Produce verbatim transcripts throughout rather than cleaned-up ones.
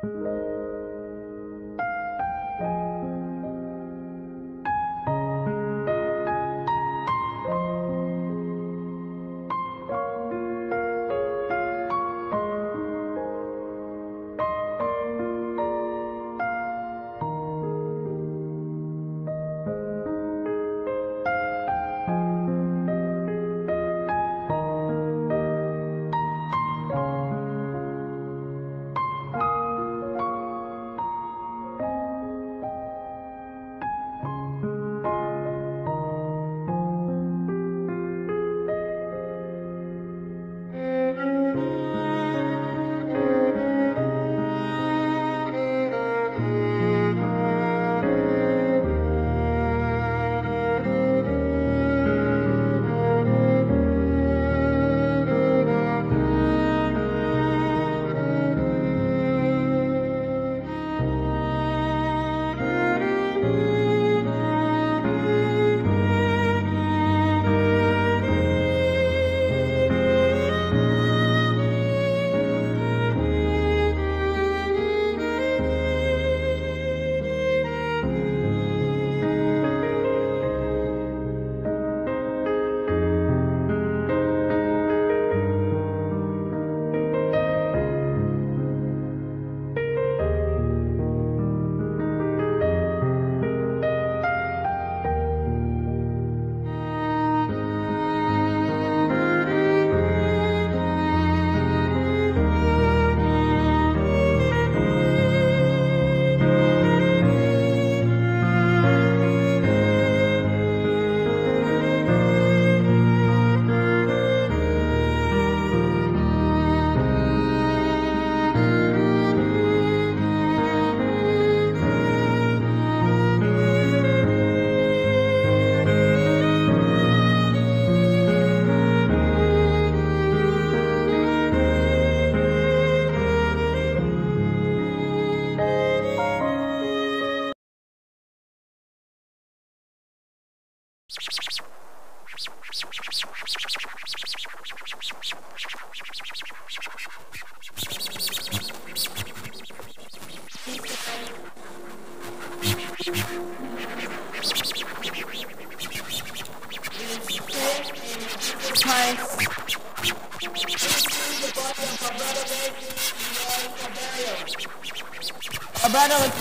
A brother was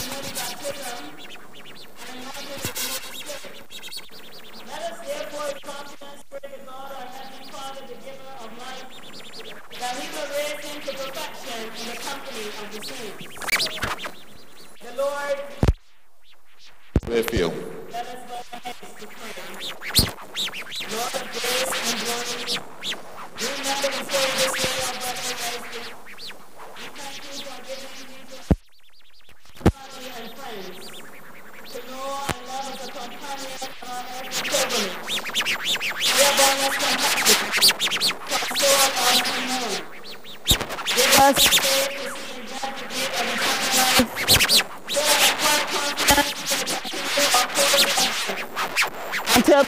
let us therefore with confidence pray to God, our Heavenly Father, the giver of life, that He will raise him to perfection in the company of the saints. The Lord, with you. Let us bow our heads to pray. Lord of grace and glory, we remember before you this day our brother Wesley. We thank you for giving him family and friends to know and love as a companion on our earthly pilgrimage. Thereby us compassion, console us unknown. Give us faith to see in God the gift of eternal life, so that upon confidence we can continue our course until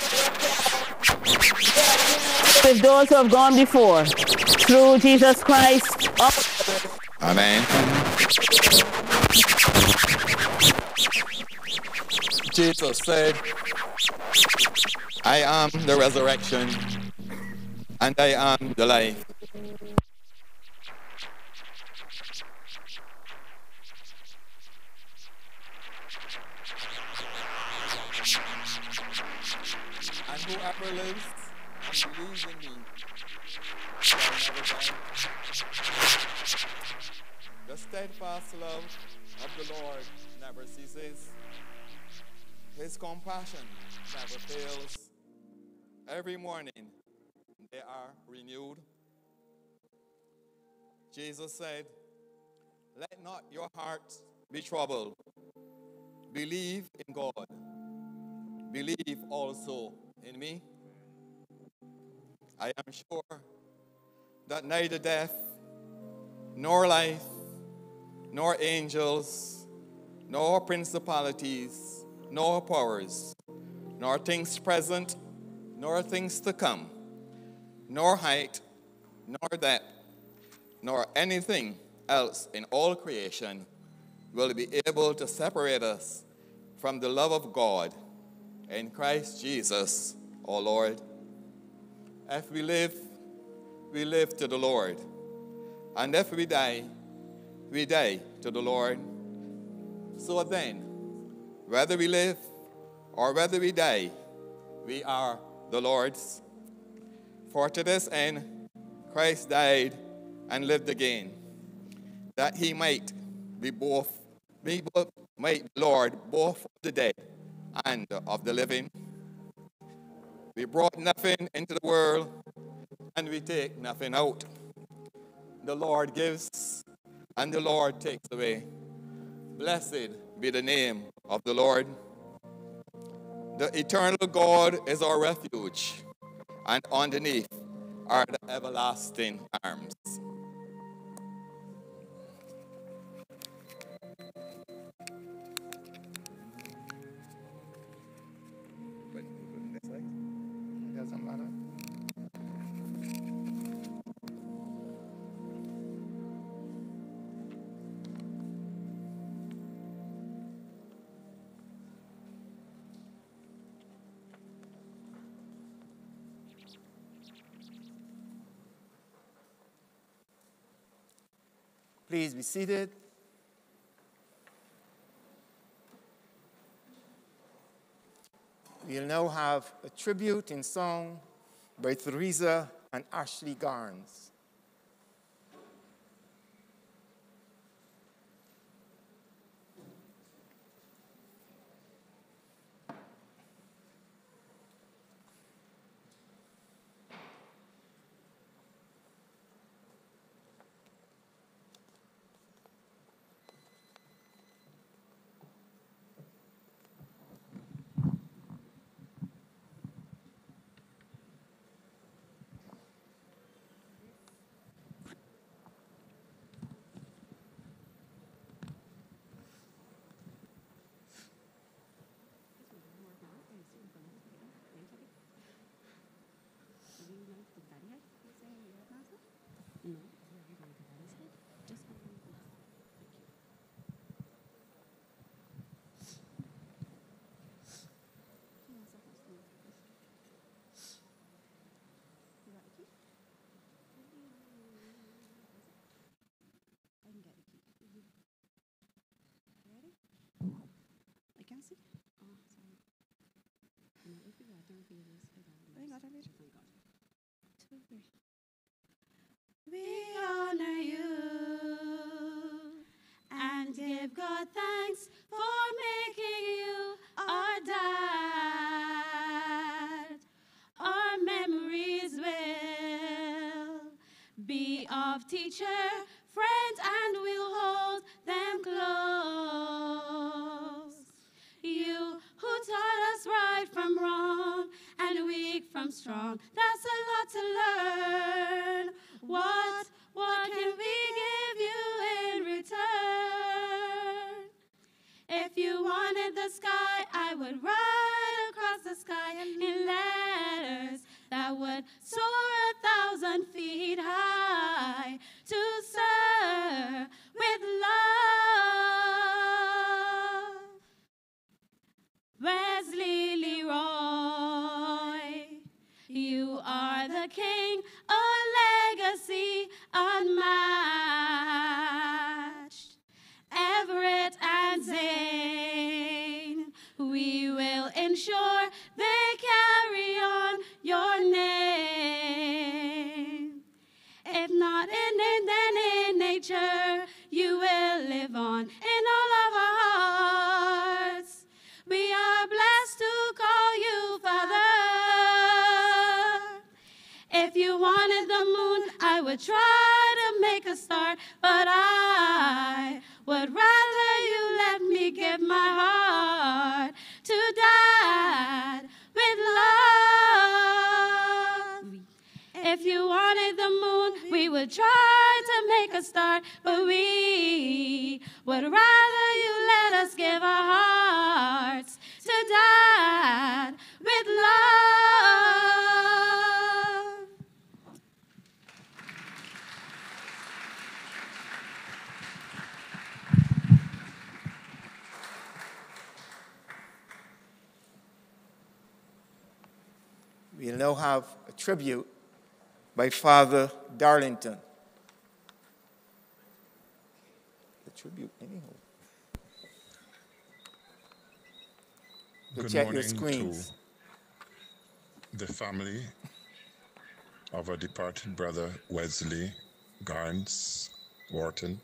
with those who have gone before, through Jesus Christ. Amen. Jesus said, I am the resurrection and I am the life. And whoever lives and believes in me shall never die. The steadfast love of the Lord never ceases. His compassion never fails. Every morning they are renewed. Jesus said, let not your heart be troubled. Believe in God. Believe also in me. I am sure that neither death, nor life, nor angels, nor principalities, nor powers, nor things present, nor things to come, nor height, nor depth, nor anything else in all creation will be able to separate us from the love of God in Christ Jesus, our Lord. If we live, we live to the Lord. And if we die, we die to the Lord. So then, whether we live or whether we die, we are the Lord's. For to this end, Christ died and lived again, that he might be both, be both, might be Lord both of the dead and of the living. We brought nothing into the world, and we take nothing out. The Lord gives, and the Lord takes away. Blessed be the name of the Lord. The eternal God is our refuge, and underneath are the everlasting arms. Doesn't matter. Please be seated. We'll now have a tribute in song by Theresa and Ashley Garnes. We honor you and give God thanks for making you our dad. Our memories will be of teacher, friend, and we'll hold them close. You who taught us right from wrong and weak from strong, that's a lot to learn. What, what can we give you in return? If you wanted the sky, I would ride across the sky in letters that would soar a thousand feet high to serve with love. Wesley Leroy, you are the king, a legacy unmatched. Everett and Zane, we will ensure they carry on your name. If not in it, then in nature, you will live on in all of our hearts. We are blessed to call you Father. If you wanted the moon, I would try to make a start, but I would rather you let me give my heart to Dad with love. If you wanted the moon, we would try to make a start, but we would rather you let us give our hearts to Dad with love. now have a tribute by Father Darlington. The tribute, anyhow. Good check morning your screens. to the family of our departed brother Wesley Garnes Wharton.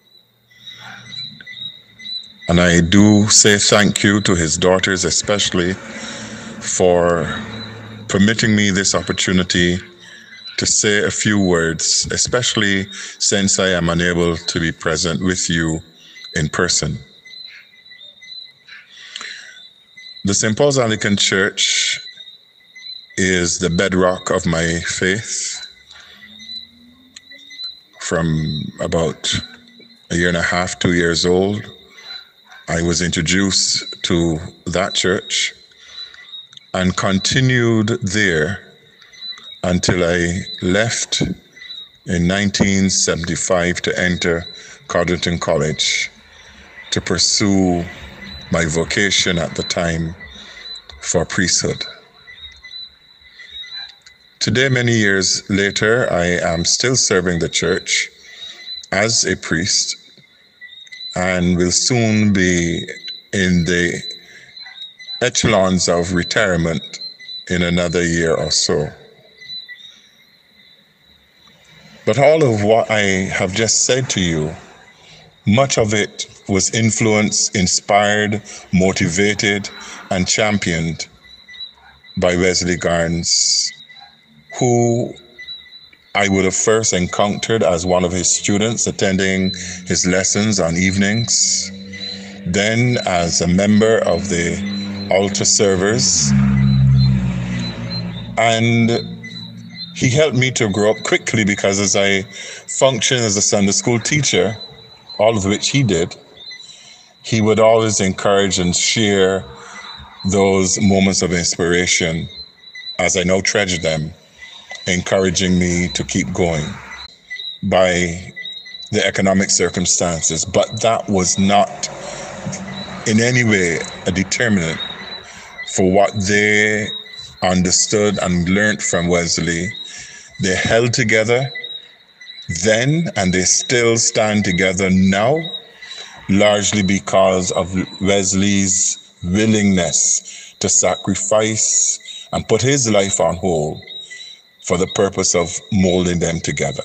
And I do say thank you to his daughters especially for permitting me this opportunity to say a few words, especially since I am unable to be present with you in person. The Saint Paul's Anglican Church is the bedrock of my faith. From about a year and a half, two years old, I was introduced to that church and continued there until I left in nineteen seventy-five to enter Codrington College to pursue my vocation at the time for priesthood. Today, many years later, I am still serving the church as a priest and will soon be in the echelons of retirement in another year or so. But all of what I have just said to you, much of it was influenced, inspired, motivated, and championed by Wesley Garnes, who I would have first encountered as one of his students attending his lessons on evenings, then as a member of the altar servers, and he helped me to grow up quickly because as I functioned as a Sunday school teacher, all of which he did, he would always encourage and share those moments of inspiration as I now treasure them, encouraging me to keep going by the economic circumstances. But that was not in any way a determinant for what they understood and learned from Wesley. They held together then, and they still stand together now, largely because of Wesley's willingness to sacrifice and put his life on hold for the purpose of molding them together.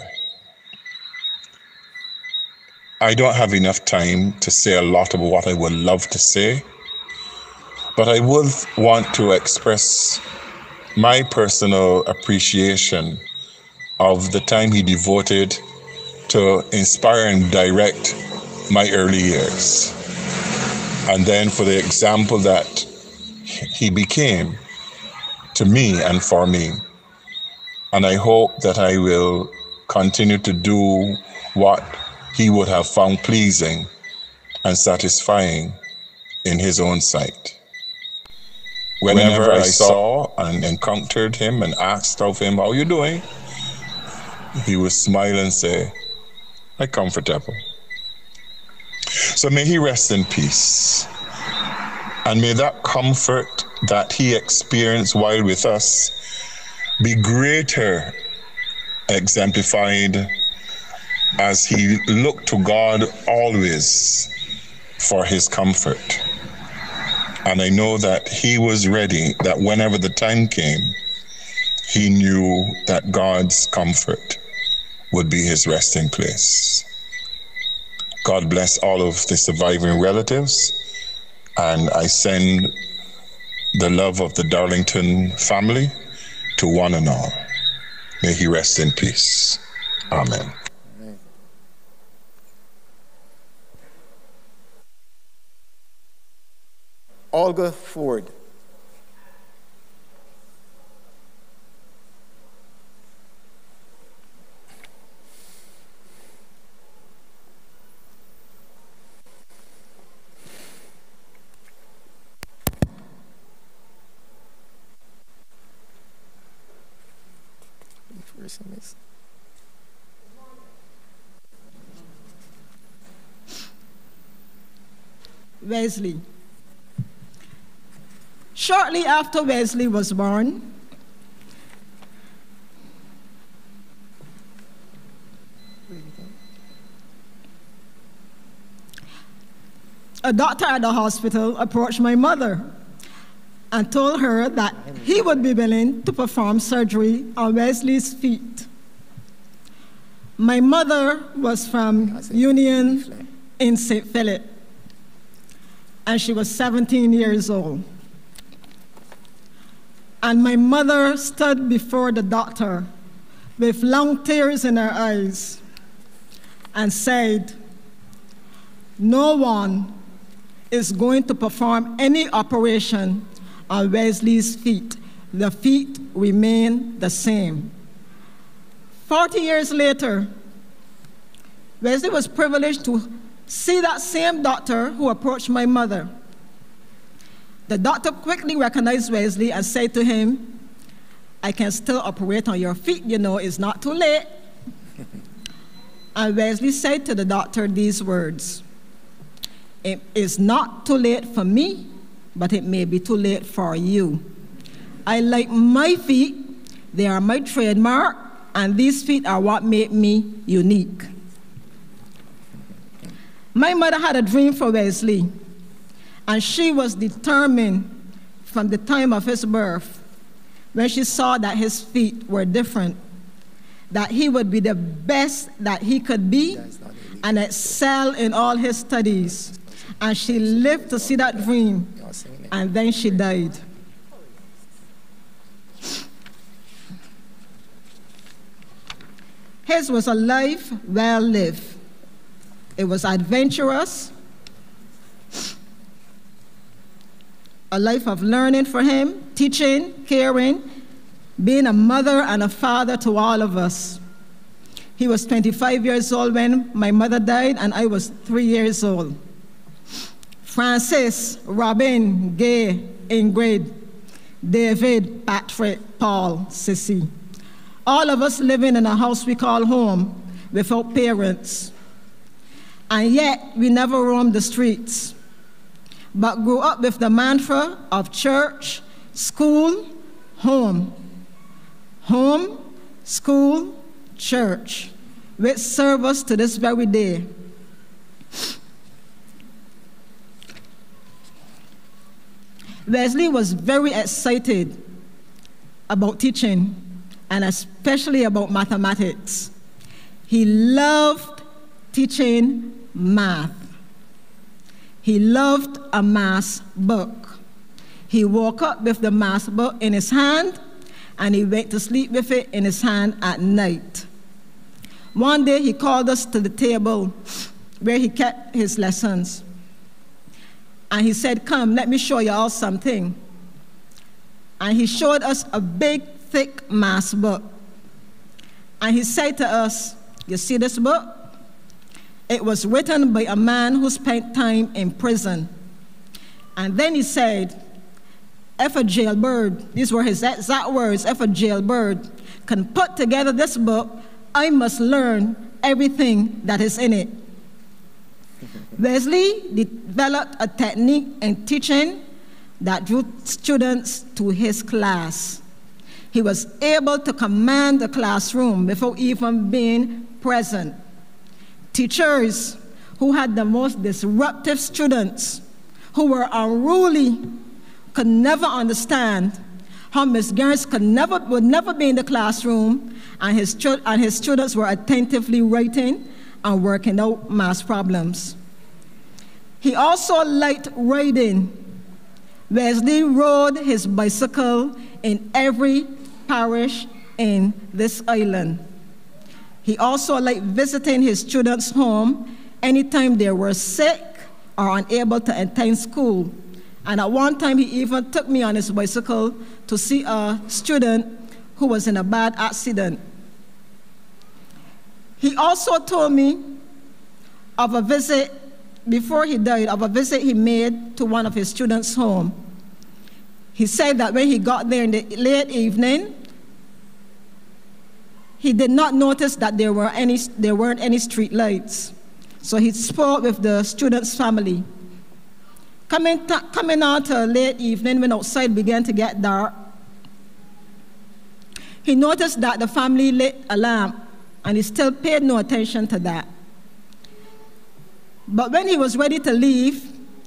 I don't have enough time to say a lot of what I would love to say, but I would want to express my personal appreciation of the time he devoted to inspire and direct my early years, and then for the example that he became to me and for me. And I hope that I will continue to do what he would have found pleasing and satisfying in his own sight. Whenever I saw and encountered him and asked of him, "How are you doing?" he would smile and say, "I'm comfortable." So may he rest in peace. And may that comfort that he experienced while with us be greater exemplified as he looked to God always for his comfort. And I know that he was ready, that whenever the time came, he knew that God's comfort would be his resting place. God bless all of the surviving relatives, and I send the love of the Darlington family to one and all. May he rest in peace. Amen. Amen. Olga Ford. Wesley. Shortly after Wesley was born, a doctor at the hospital approached my mother and told her that he would be willing to perform surgery on Wesley's feet. My mother was from Union in Saint Philip, and she was seventeen years old. And my mother stood before the doctor with long tears in her eyes and said, "No one is going to perform any operation on Wesley's feet. The feet remain the same." Forty years later, Wesley was privileged to see that same doctor who approached my mother. The doctor quickly recognized Wesley and said to him, "I can still operate on your feet, you know, it's not too late." And Wesley said to the doctor these words, "It is not too late for me, but it may be too late for you. I like my feet, they are my trademark, and these feet are what make me unique." My mother had a dream for Wesley, and she was determined from the time of his birth, when she saw that his feet were different, that he would be the best that he could be and excel in all his studies. And she lived to see that dream, and then she died. His was a life well lived. It was adventurous, a life of learning for him, teaching, caring, being a mother and a father to all of us. He was twenty-five years old when my mother died, and I was three years old. Francis, Robin, Gay, Ingrid, David, Patrick, Paul, Sissy. All of us living in a house we call home without parents. And yet, we never roamed the streets, but grew up with the mantra of church, school, home. Home, school, church, which serve us to this very day. Wesley was very excited about teaching, and especially about mathematics. He loved teaching math. He loved a math book. He woke up with the math book in his hand, and he went to sleep with it in his hand at night. One day he called us to the table where he kept his lessons. And he said, "Come, let me show you all something." And he showed us a big, thick math book. And he said to us, "You see this book? It was written by a man who spent time in prison." And then he said, "If a jailbird," these were his exact words, "if a jailbird can put together this book, I must learn everything that is in it." Wesley developed a technique in teaching that drew students to his class. He was able to command the classroom without even being present. Teachers who had the most disruptive students, who were unruly, could never understand how Miss Garris could never, would never be in the classroom, and his, and his students were attentively writing and working out math problems. He also liked riding. Wesley rode his bicycle in every parish in this island. He also liked visiting his students' home anytime they were sick or unable to attend school. And at one time, he even took me on his bicycle to see a student who was in a bad accident. He also told me of a visit, before he died, of a visit he made to one of his students' home. He said that when he got there in the late evening, he did not notice that there, were any, there weren't any street lights. So he spoke with the student's family. Coming, coming on to late evening, when outside began to get dark, he noticed that the family lit a lamp, and he still paid no attention to that. But when he was ready to leave,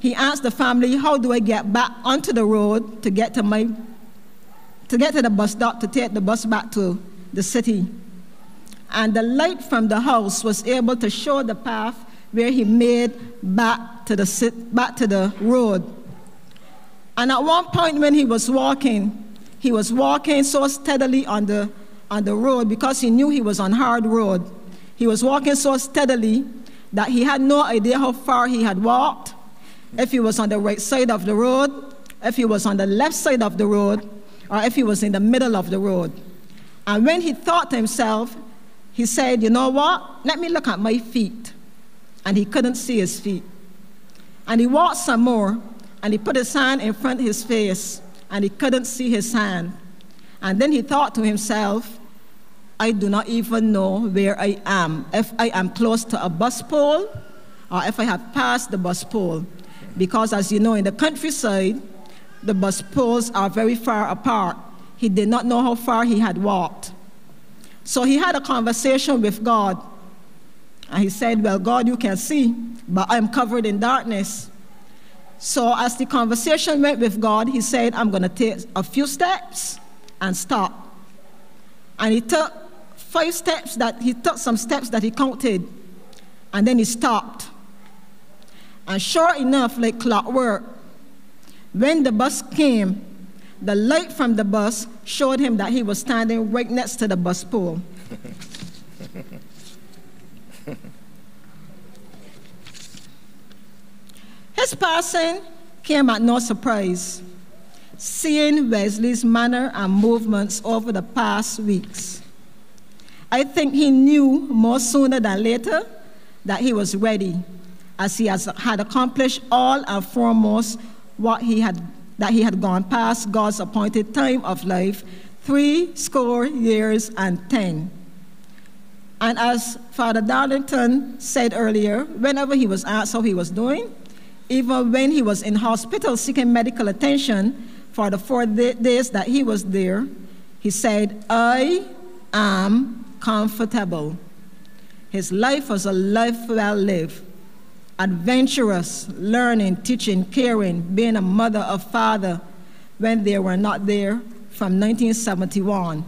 he asked the family, how do I get back onto the road to get to my, to get to the bus stop to take the bus back to the city? And the light from the house was able to show the path where he made back to the, back to the road. And at one point when he was walking, he was walking so steadily on the, on the road because he knew he was on hard road. He was walking so steadily that he had no idea how far he had walked, if he was on the right side of the road, if he was on the left side of the road, or if he was in the middle of the road. And when he thought to himself, he said, you know what? Let me look at my feet. And he couldn't see his feet. And he walked some more, and he put his hand in front of his face, and he couldn't see his hand. And then he thought to himself, I do not even know where I am, if I am close to a bus pole, or if I have passed the bus pole. Because as you know, in the countryside, the bus poles are very far apart. He did not know how far he had walked. So he had a conversation with God. And he said, well, God, you can see, but I'm covered in darkness. So as the conversation went with God, he said, I'm going to take a few steps and stop. And he took five steps that, he took some steps that he counted, and then he stopped. And sure enough, like clockwork, when the bus came, the light from the bus showed him that he was standing right next to the bus pole. His passing came at no surprise, seeing Wesley's manner and movements over the past weeks. I think he knew more sooner than later that he was ready, as he has, had accomplished all and foremost what he had, that he had gone past God's appointed time of life, three score years and ten. And as Father Darlington said earlier, whenever he was asked how he was doing, even when he was in hospital seeking medical attention for the four days that he was there, he said, I am comfortable. His life was a life well lived, adventurous, learning, teaching, caring, being a mother, a father, when they were not there from nineteen seventy-one.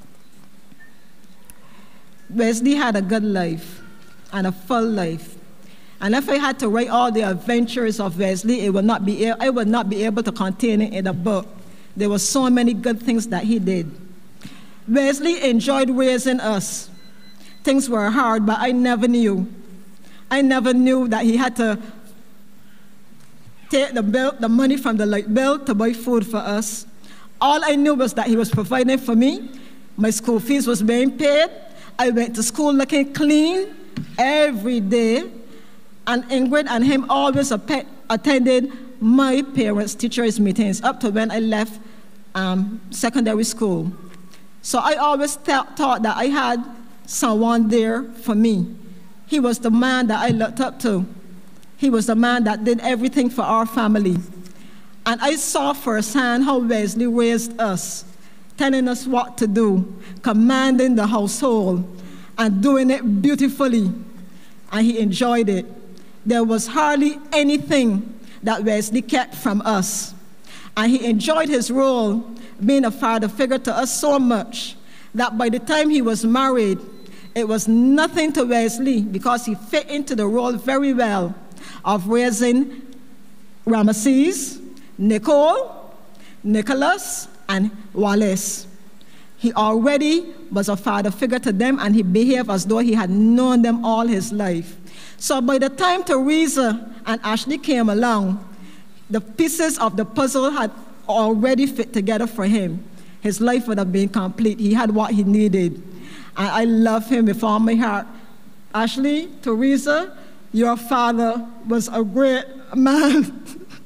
Wesley had a good life and a full life. And if I had to write all the adventures of Wesley, it would not be, I would not be able to contain it in a book. There were so many good things that he did. Wesley enjoyed raising us. Things were hard, but I never knew. I never knew that he had to take the bill, the money from the light bill to buy food for us. All I knew was that he was providing for me. My school fees was being paid. I went to school looking clean every day. And Ingrid and him always attended my parents' teachers' meetings up to when I left um, secondary school. So I always th thought that I had someone there for me. He was the man that I looked up to. He was the man that did everything for our family. And I saw firsthand how Wesley raised us, telling us what to do, commanding the household, and doing it beautifully. And he enjoyed it. There was hardly anything that Wesley kept from us. And he enjoyed his role, being a father figure to us so much that by the time he was married, it was nothing to Wesley because he fit into the role very well of raising Ramesses, Nicole, Nicholas, and Wallace. He already was a father figure to them, and he behaved as though he had known them all his life. So by the time Teresa and Ashley came along, the pieces of the puzzle had already fit together for him. His life would have been complete. He had what he needed. And I love him with all my heart. Ashley, Teresa, your father was a great man.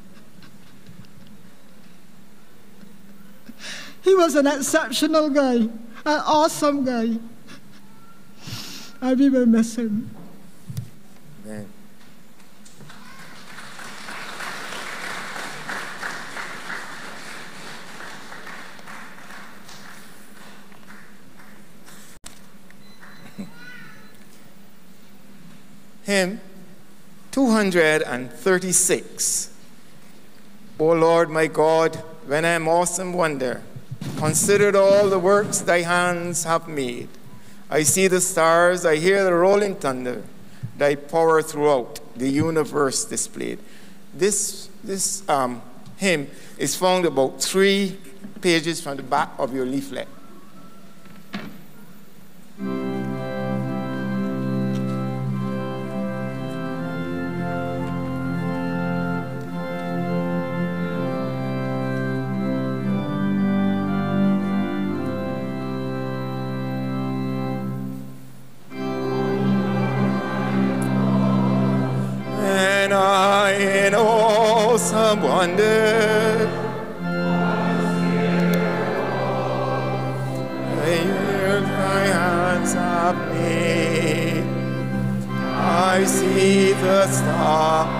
He was an exceptional guy, an awesome guy. I will miss him. Amen. Hymn two hundred thirty-six. O Lord my God, when I am awesome wonder, consider all the works thy hands have made. I see the stars, I hear the rolling thunder, thy power throughout the universe displayed. This, this um, hymn is found about three pages from the back of your leaflet. And I in awesome wonder, I hear thy hands have made. I see the star.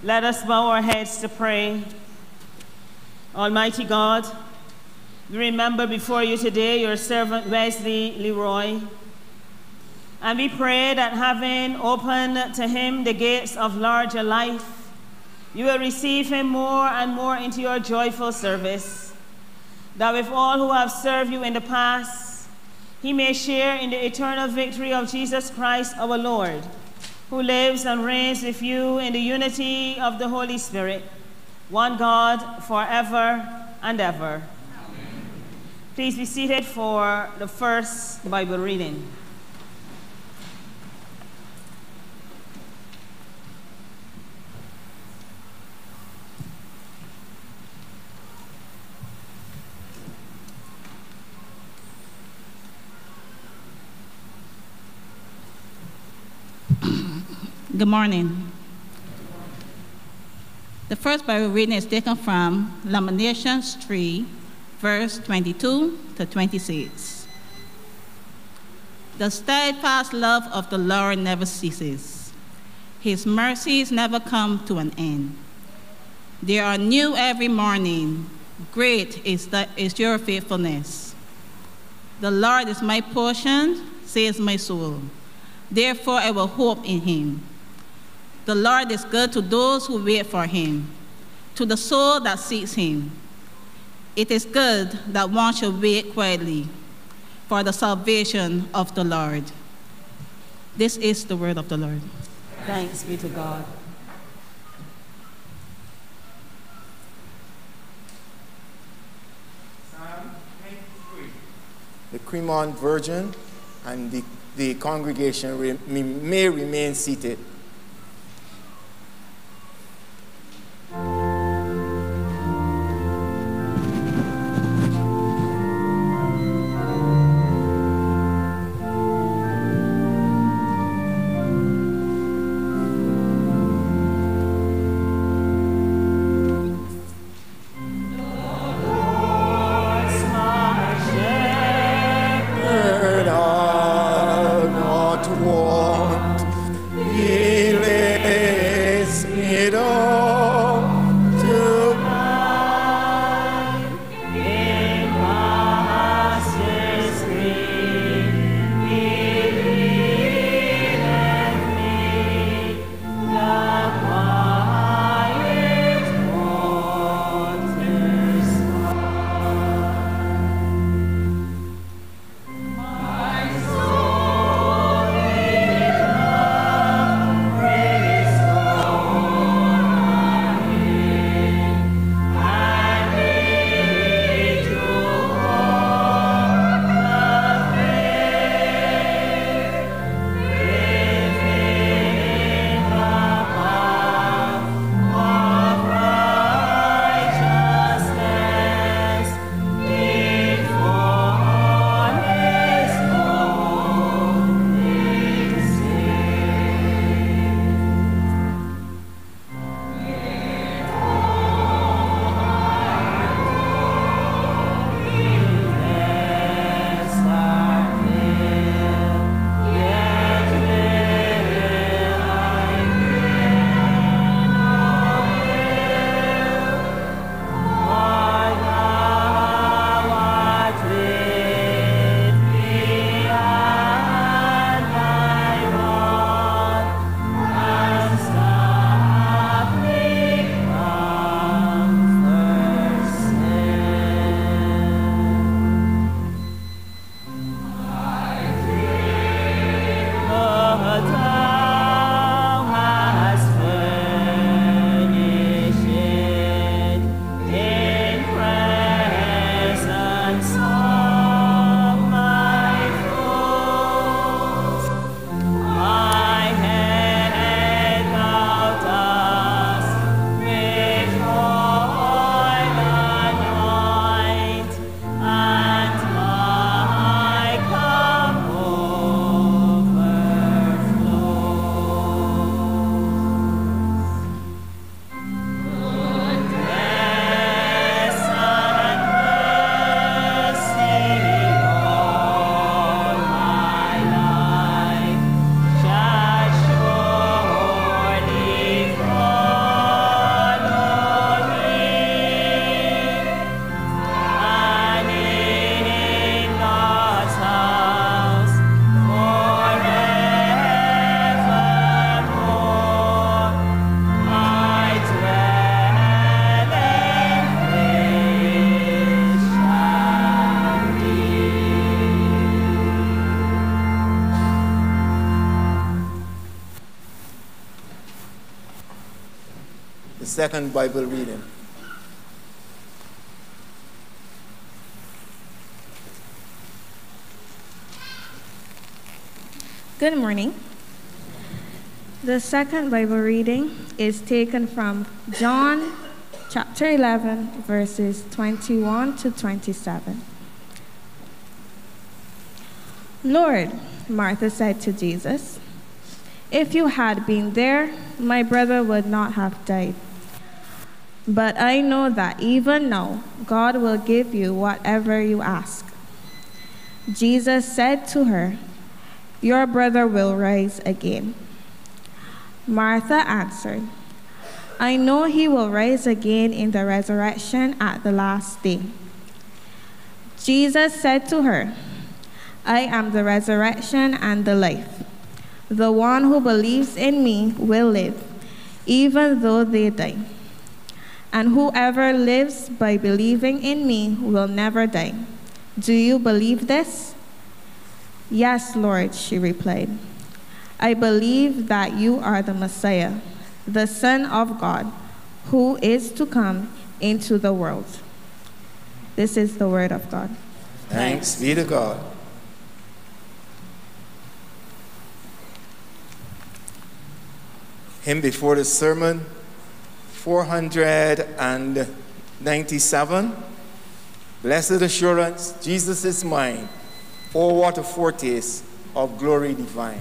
Let us bow our heads to pray. Almighty God, we remember before you today your servant Wesley Leroy. And we pray that having opened to him the gates of larger life, you will receive him more and more into your joyful service. That with all who have served you in the past, he may share in the eternal victory of Jesus Christ our Lord, who lives and reigns with you in the unity of the Holy Spirit, one God, forever and ever. Amen. Please be seated for the first Bible reading. Good morning. The first Bible reading is taken from Lamentations three, verse twenty-two to twenty-six. The steadfast love of the Lord never ceases. His mercies never come to an end. They are new every morning. Great is, the, is your faithfulness. The Lord is my portion, says my soul. Therefore I will hope in him. The Lord is good to those who wait for him, to the soul that seeks him. It is good that one should wait quietly for the salvation of the Lord. This is the word of the Lord. Thanks be to God. Psalm ninety-three. The Cremont Virgin and the, the congregation re, may remain seated. My soul the second Bible reading. Good morning. The second Bible reading is taken from John chapter eleven, verses twenty-one to twenty-seven. Lord, Martha said to Jesus, if you had been there, my brother would not have died. But I know that even now, God will give you whatever you ask. Jesus said to her, your brother will rise again. Martha answered, I know he will rise again in the resurrection at the last day. Jesus said to her, I am the resurrection and the life. The one who believes in me will live, even though they die. And whoever lives by believing in me will never die. Do you believe this? Yes, Lord, she replied. I believe that you are the Messiah, the Son of God, who is to come into the world. This is the word of God. Thanks be to God. Hymn before the sermon, four hundred ninety-seven. Blessed assurance, Jesus is mine. Oh, what a foretaste of glory divine.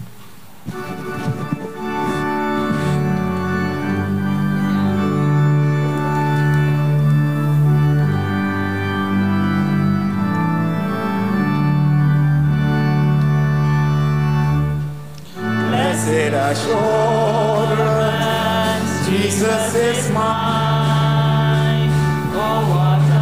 Blessed assurance, Jesus is mine. Oh, what a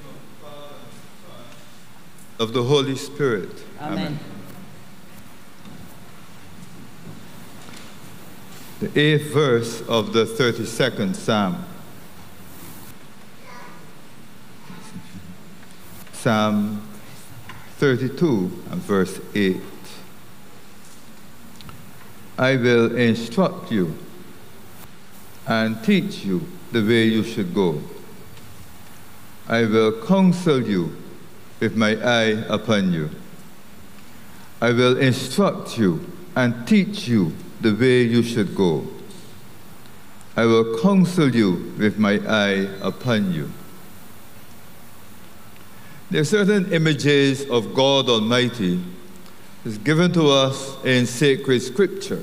of the Holy Spirit. Amen. the eighth verse of the thirty-second Psalm. Psalm thirty-two and verse eight. I will instruct you and teach you the way you should go. I will counsel you with my eye upon you. I will instruct you and teach you the way you should go. I will counsel you with my eye upon you. There are certain images of God Almighty that's given to us in sacred scripture.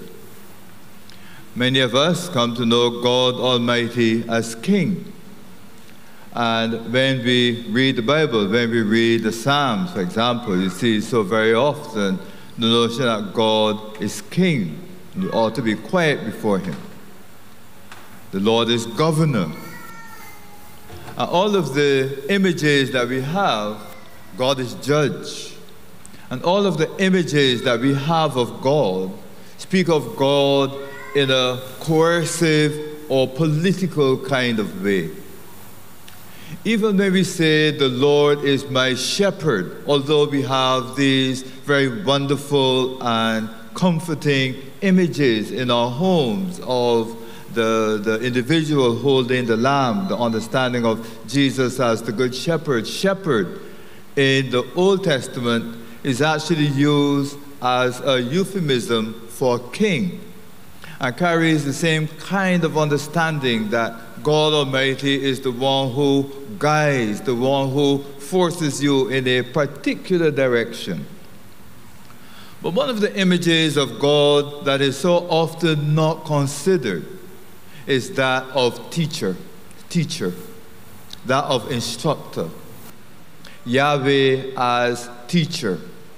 Many of us come to know God Almighty as King. And when we read the Bible, when we read the Psalms, for example, you see so very often the notion that God is King. You ought to be quiet before him. The Lord is governor. And all of the images that we have, God is judge. And all of the images that we have of God speak of God in a coercive or political kind of way. Even when we say the Lord is my shepherd, although we have these very wonderful and comforting images in our homes of the, the individual holding the lamb, the understanding of Jesus as the good shepherd. Shepherd in the Old Testament is actually used as a euphemism for king and carries the same kind of understanding that God Almighty is the one who guides, the one who forces you in a particular direction. But one of the images of God that is so often not considered is that of teacher, teacher, that of instructor. Yahweh as teacher.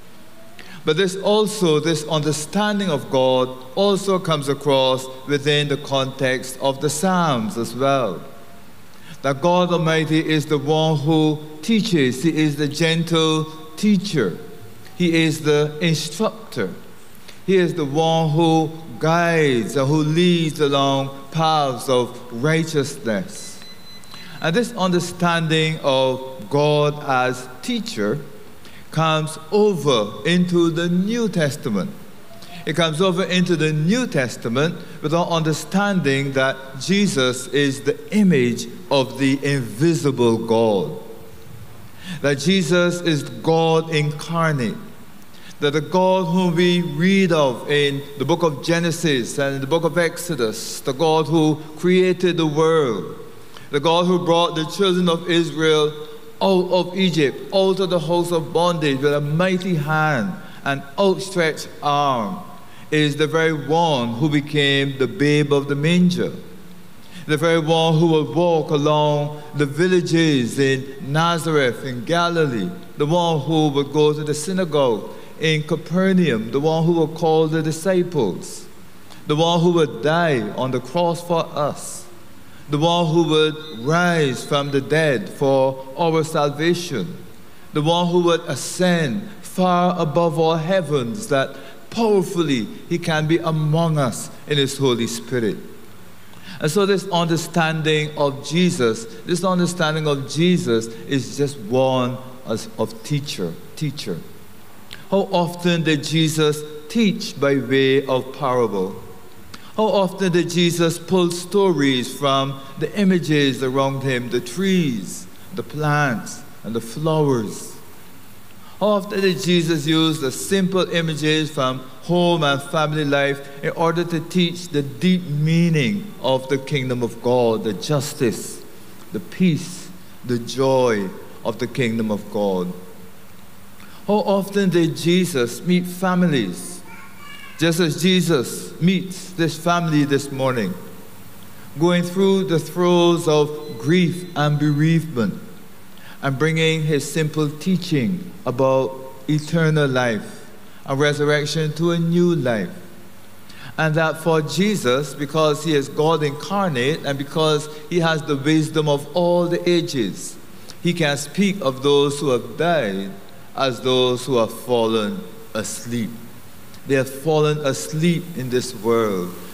But there's also this understanding of God also comes across within the context of the Psalms as well. That God Almighty is the one who teaches. He is the gentle teacher. He is the instructor. He is the one who guides and who leads along paths of righteousness. And this understanding of God as teacher comes over into the New Testament. It comes over into the New Testament with our understanding that Jesus is the image of the invisible God. That Jesus is God incarnate. That the God whom we read of in the book of Genesis and in the book of Exodus, the God who created the world, the God who brought the children of Israel out of Egypt, out of the house of bondage with a mighty hand and outstretched arm, is the very one who became the babe of the manger. The very one who will walk along the villages in Nazareth, in Galilee. The one who would go to the synagogue in Capernaum. The one who will call the disciples. The one who would die on the cross for us. The one who would rise from the dead for our salvation. The one who would ascend far above all heavens, that powerfully he can be among us in his Holy Spirit. And so this understanding of Jesus, this understanding of Jesus is just one of teacher, teacher. How often did Jesus teach by way of parable? How often did Jesus pull stories from the images around him, the trees, the plants, and the flowers? How often did Jesus use the simple images from home and family life in order to teach the deep meaning of the kingdom of God, the justice, the peace, the joy of the kingdom of God? How often did Jesus meet families? Just as Jesus meets this family this morning, going through the throes of grief and bereavement, and bringing his simple teaching about eternal life and resurrection to a new life. And that for Jesus, because he is God incarnate and because he has the wisdom of all the ages, he can speak of those who have died as those who have fallen asleep. They have fallen asleep in this world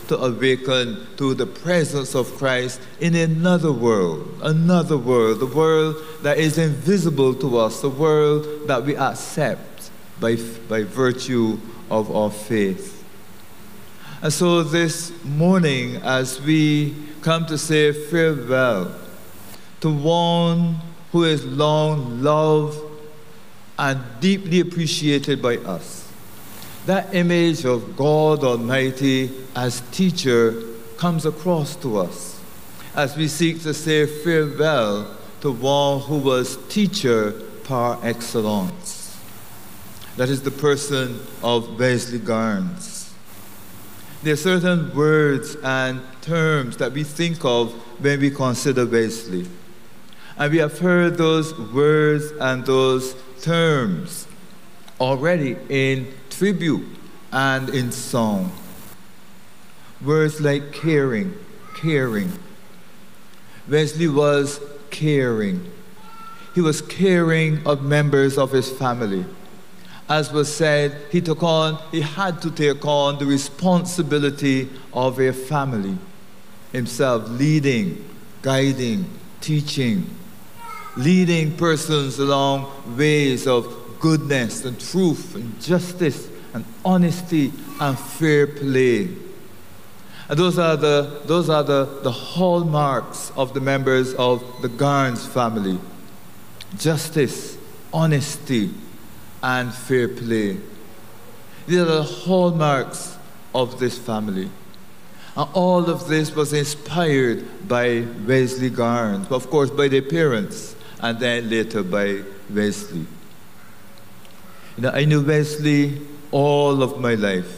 to awaken to the presence of Christ in another world, another world, the world that is invisible to us, the world that we accept by, by virtue of our faith. And so this morning, as we come to say farewell to one who is long loved and deeply appreciated by us, that image of God Almighty as teacher comes across to us as we seek to say farewell to one who was teacher par excellence. That is the person of Wesley Garnes. There are certain words and terms that we think of when we consider Wesley. And we have heard those words and those terms already in tribute and in song. Words like caring, caring. Wesley was caring. He was caring of members of his family. As was said, he took on, he had to take on the responsibility of a family himself, leading, guiding, teaching, leading persons along ways of goodness and truth and justice and honesty and fair play. And those are the, those are the, the hallmarks of the members of the Garnes family. Justice, honesty, and fair play. These are the hallmarks of this family. And all of this was inspired by Wesley Garnes, of course by their parents, and then later by Wesley. You know, I knew Wesley all of my life.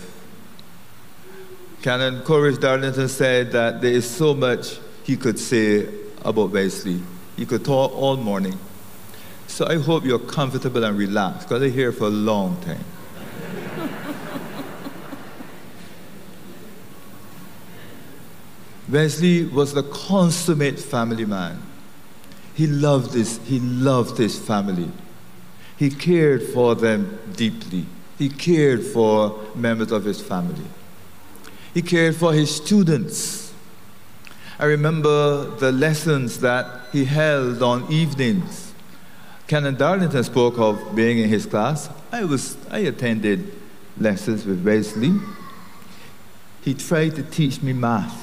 Canon Coleridge Darlington said that there is so much he could say about Wesley. He could talk all morning. So I hope you're comfortable and relaxed, because I'm here for a long time. Wesley was the consummate family man. He loved his, he loved his family. He cared for them deeply. He cared for members of his family. He cared for his students. I remember the lessons that he held on evenings. Canon Darlington spoke of being in his class. I, was, I attended lessons with Wesley. He tried to teach me math.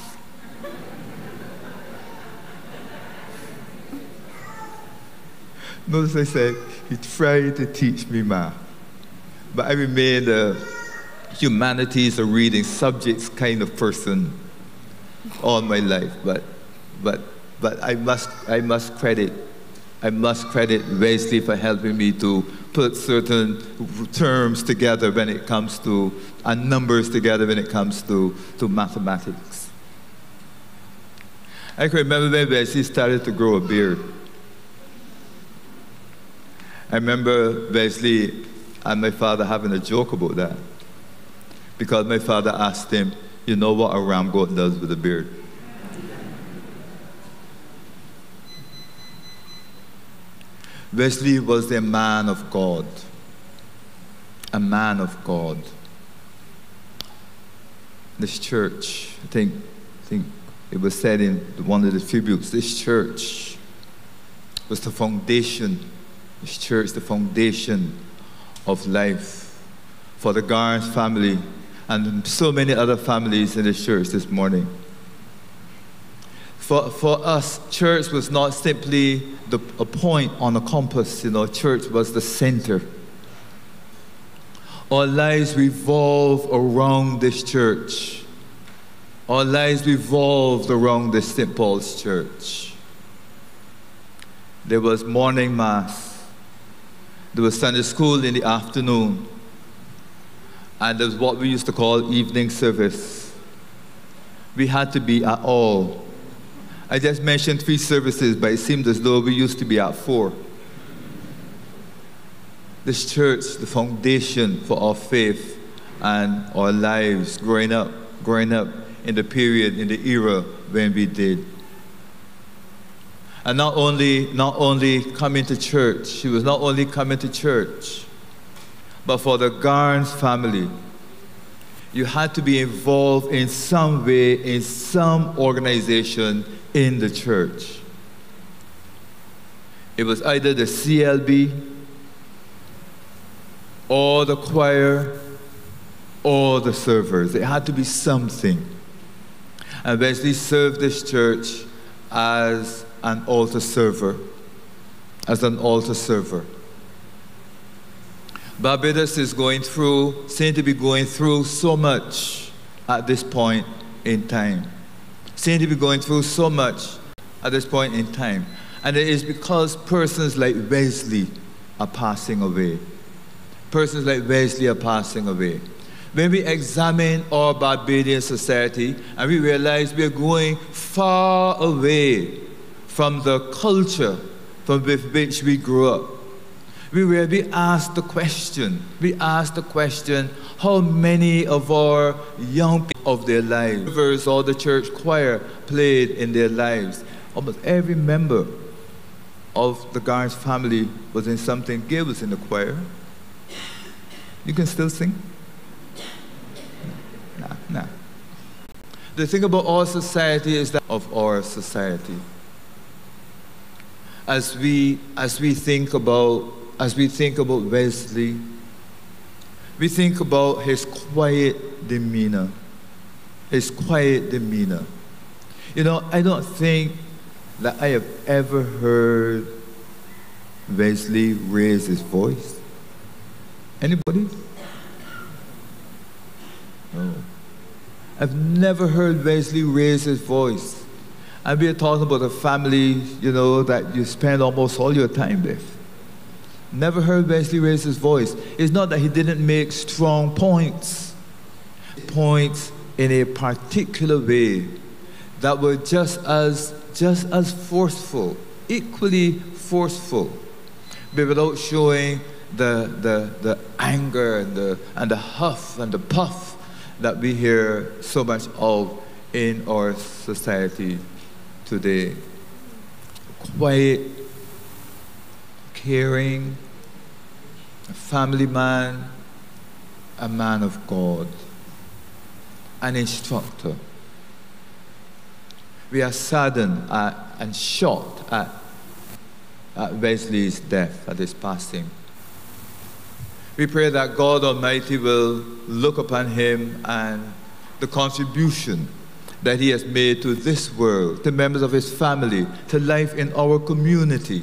Notice I said, he tried to teach me math. But I remained a humanities or reading subjects kind of person all my life. But, but, but I must, I must credit, I must credit Wesley for helping me to put certain terms together when it comes to, and numbers together when it comes to, to mathematics. I can remember when Wesley started to grow a beard. I remember Wesley and my father having a joke about that, because my father asked him, you know what a ram goat does with a beard? Wesley was a man of God, a man of God. This church, I think, I think it was said in one of the tributes, this church was the foundation. This church, the foundation of life for the Garnes family and so many other families in this church this morning. For, for us, church was not simply the, a point on a compass, you know, church was the center. Our lives revolve around this church. Our lives revolved around this Saint Paul's Church. There was morning mass. There was Sunday school in the afternoon, and there was what we used to call evening service. We had to be at all. I just mentioned three services, but it seemed as though we used to be at four. This church, the foundation for our faith and our lives growing up, growing up in the period, in the era when we did. And not only, not only coming to church, she was not only coming to church, but for the Garnes family, you had to be involved in some way, in some organization in the church. It was either the C L B, or the choir, or the servers. It had to be something. And Wesley served this church as an altar server, as an altar server. Barbados is going through, seems to be going through so much at this point in time. Seems to be going through so much at this point in time. And it is because persons like Wesley are passing away. Persons like Wesley are passing away. When we examine our Barbadian society and we realize we are going far away from the culture from which we grew up, we really ask the question, we ask the question, how many of our young people of their lives, or the church choir played in their lives? Almost every member of the Garnes family was in something. Gail was in the choir. You can still sing? Nah, nah. The thing about our society is that of our society. As we, as we think about As we think about Wesley, we think about his quiet demeanor, his quiet demeanor. You know, I don't think that I have ever heard Wesley raise his voice. Anybody? No. I've never heard Wesley raise his voice. And we're talking about a family, you know, that you spend almost all your time with. Never heard Wesley raise his voice. It's not that he didn't make strong points. Points in a particular way that were just as, just as forceful, equally forceful, but without showing the, the, the anger and the, and the huff and the puff that we hear so much of in our society today. Quiet, caring, a family man, a man of God, an instructor. We are saddened at, and shocked at, at Wesley's death, at his passing. We pray that God Almighty will look upon him and the contribution that he has made to this world, to members of his family, to life in our community.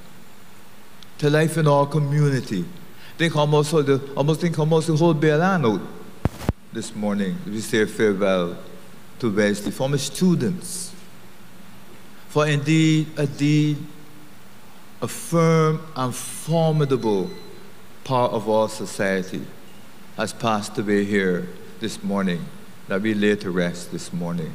To life in our community. Think almost the, almost think almost the whole Bailan out this morning. We say farewell to Wesley, former students. For indeed, a deed, a firm and formidable part of our society has passed away here this morning, that we lay to rest this morning.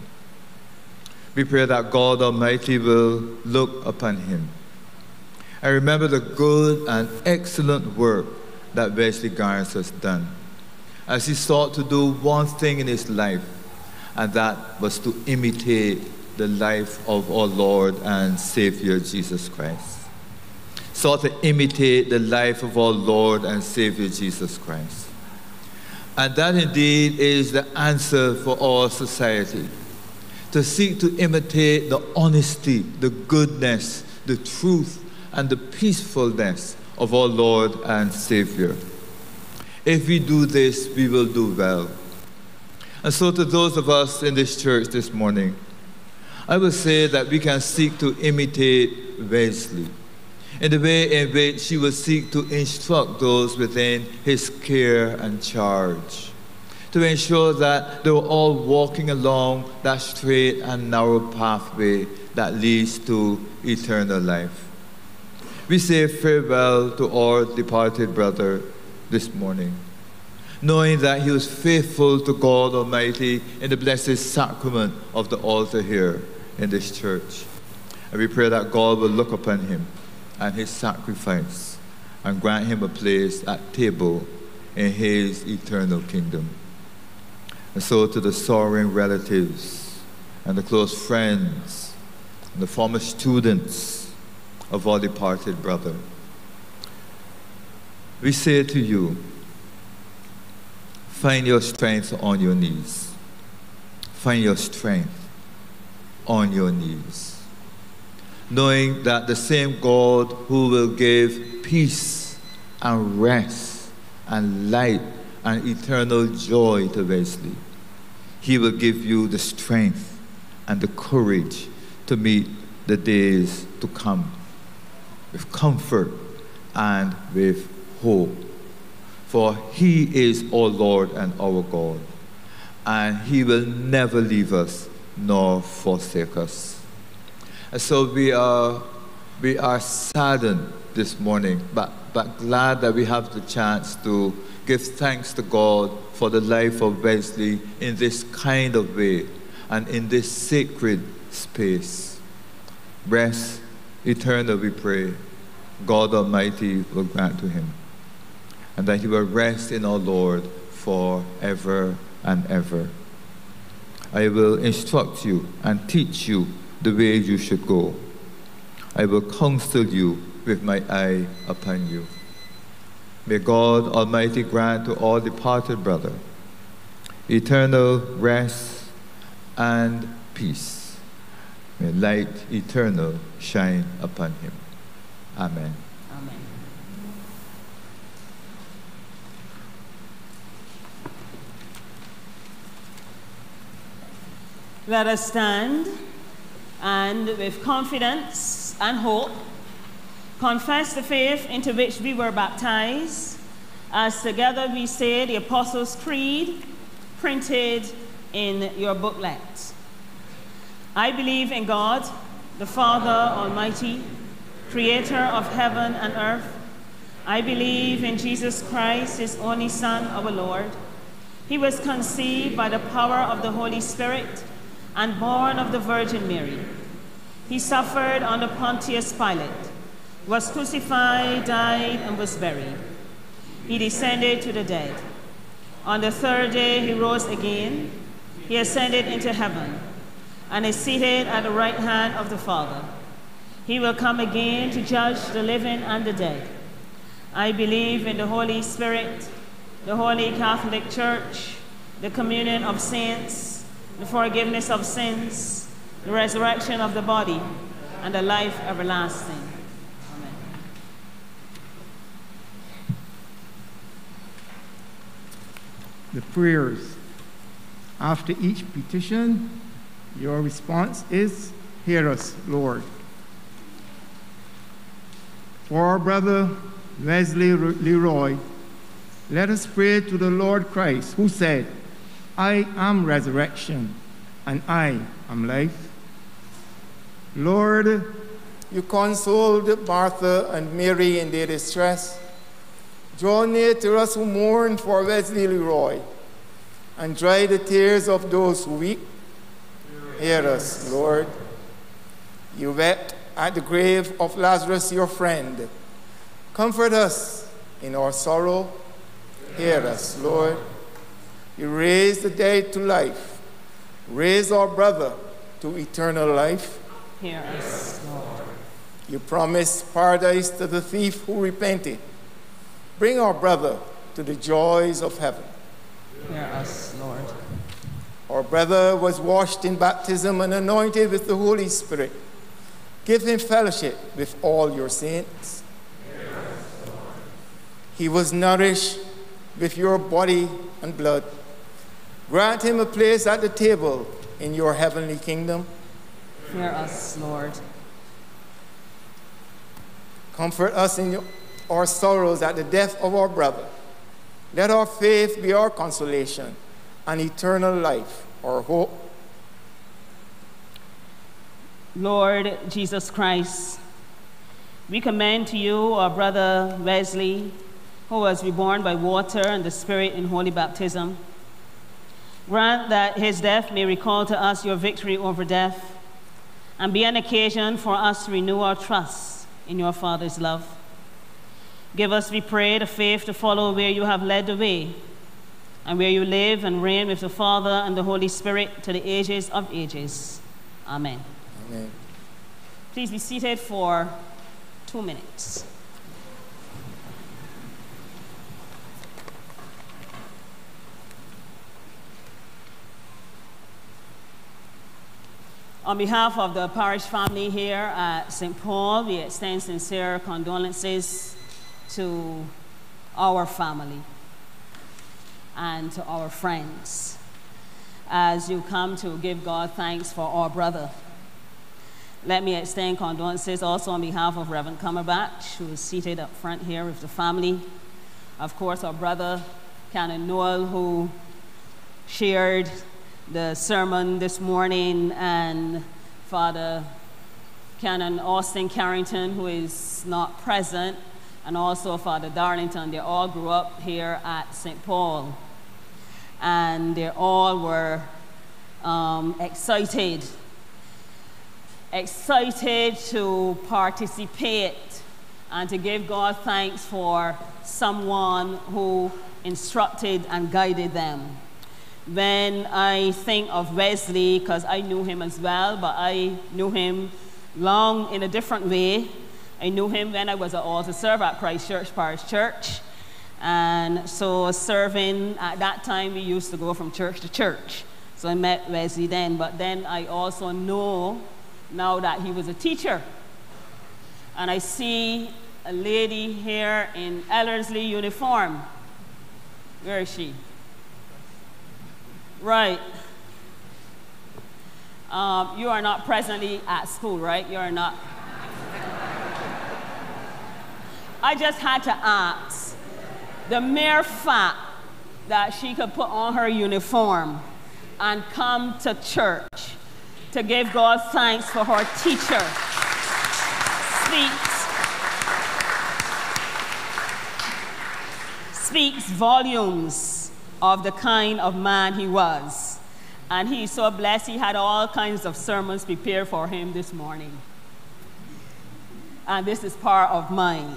We pray that God Almighty will look upon him. I remember the good and excellent work that Wesley Garnes has done as he sought to do one thing in his life, and that was to imitate the life of our Lord and Savior Jesus Christ. Sought to imitate the life of our Lord and Savior Jesus Christ. And that indeed is the answer for our society. To seek to imitate the honesty, the goodness, the truth, and the peacefulness of our Lord and Savior. If we do this, we will do well. And so to those of us in this church this morning, I will say that we can seek to imitate Wesley in the way in which he will seek to instruct those within his care and charge, to ensure that they were all walking along that straight and narrow pathway that leads to eternal life. We say farewell to our departed brother this morning, knowing that he was faithful to God Almighty in the blessed sacrament of the altar here in this church. And we pray that God will look upon him and his sacrifice and grant him a place at table in his eternal kingdom. And so to the sorrowing relatives and the close friends and the former students of our departed brother, we say to you, find your strength on your knees. Find your strength on your knees. Knowing that the same God who will give peace and rest and light and eternal joy to Wesley, he will give you the strength and the courage to meet the days to come with comfort and with hope. For he is our Lord and our God, and he will never leave us nor forsake us. And so we are, we are saddened this morning, but, but glad that we have the chance to give thanks to God for the life of Wesley in this kind of way and in this sacred space. Rest eternal, we pray, God Almighty will grant to him, and that he will rest in our Lord forever and ever. I will instruct you and teach you the way you should go. I will counsel you with my eye upon you. May God Almighty grant to all departed brother eternal rest and peace. May light eternal shine upon him. Amen. Amen. Let us stand and with confidence and hope confess the faith into which we were baptized, as together we say the Apostles' Creed printed in your booklet. I believe in God, the Father Almighty, creator of heaven and earth. I believe in Jesus Christ, his only Son, our Lord. He was conceived by the power of the Holy Spirit and born of the Virgin Mary. He suffered under Pontius Pilate, was crucified, died, and was buried. He descended to the dead. On the third day he rose again. He ascended into heaven and is seated at the right hand of the Father. He will come again to judge the living and the dead. I believe in the Holy Spirit, the Holy Catholic Church, the communion of saints, the forgiveness of sins, the resurrection of the body, and the life everlasting. Amen. The prayers. After each petition, your response is, "Hear us, Lord." For our brother Wesley Leroy, let us pray to the Lord Christ, who said, "I am resurrection, and I am life." Lord, you consoled Martha and Mary in their distress. Draw near to us who mourn for Wesley Leroy, and dry the tears of those who weep. Hear us, Lord. You wept at the grave of Lazarus, your friend. Comfort us in our sorrow. Hear us, Lord. You raised the dead to life. Raise our brother to eternal life. Hear us, Lord. You promised paradise to the thief who repented. Bring our brother to the joys of heaven. Hear us, Lord. Our brother was washed in baptism and anointed with the Holy Spirit. Give him fellowship with all your saints. He was nourished with your body and blood. Grant him a place at the table in your heavenly kingdom. Hear us, Lord. Comfort us in your, our sorrows at the death of our brother. Let our faith be our consolation, and eternal life our hope. Lord Jesus Christ, we commend to you our brother Wesley, who was reborn by water and the Spirit in holy baptism. Grant that his death may recall to us your victory over death, and be an occasion for us to renew our trust in your Father's love. Give us, we pray, the faith to follow where you have led the way, and where you live and reign with the Father and the Holy Spirit to the ages of ages. Amen. Amen. Please be seated for two minutes. On behalf of the parish family here at Saint Paul, we extend sincere condolences to our family and to our friends as you come to give God thanks for our brother. Let me extend condolences also on behalf of Reverend Cumberbatch, who is seated up front here with the family. Of course, our brother, Canon Noel, who shared the sermon this morning, and Father Canon Austin Carrington, who is not present, and also Father Darlington. They all grew up here at Saint Paul, and they all were um, excited, excited to participate and to give God thanks for someone who instructed and guided them. When I think of Wesley, because I knew him as well, but I knew him long in a different way. I knew him when I was an altar server at Christ Church Parish Church. And so serving at that time, we used to go from church to church. So I met Wesley then, but then I also know now that he was a teacher. And I see a lady here in Ellerslie uniform. Where is she? Right. Um, you are not presently at school, right? You are not. I just had to ask. The mere fact that she could put on her uniform and come to church to give God thanks for her teacher speaks, speaks volumes of the kind of man he was. And he's so blessed, he had all kinds of sermons prepared for him this morning. And this is part of mine.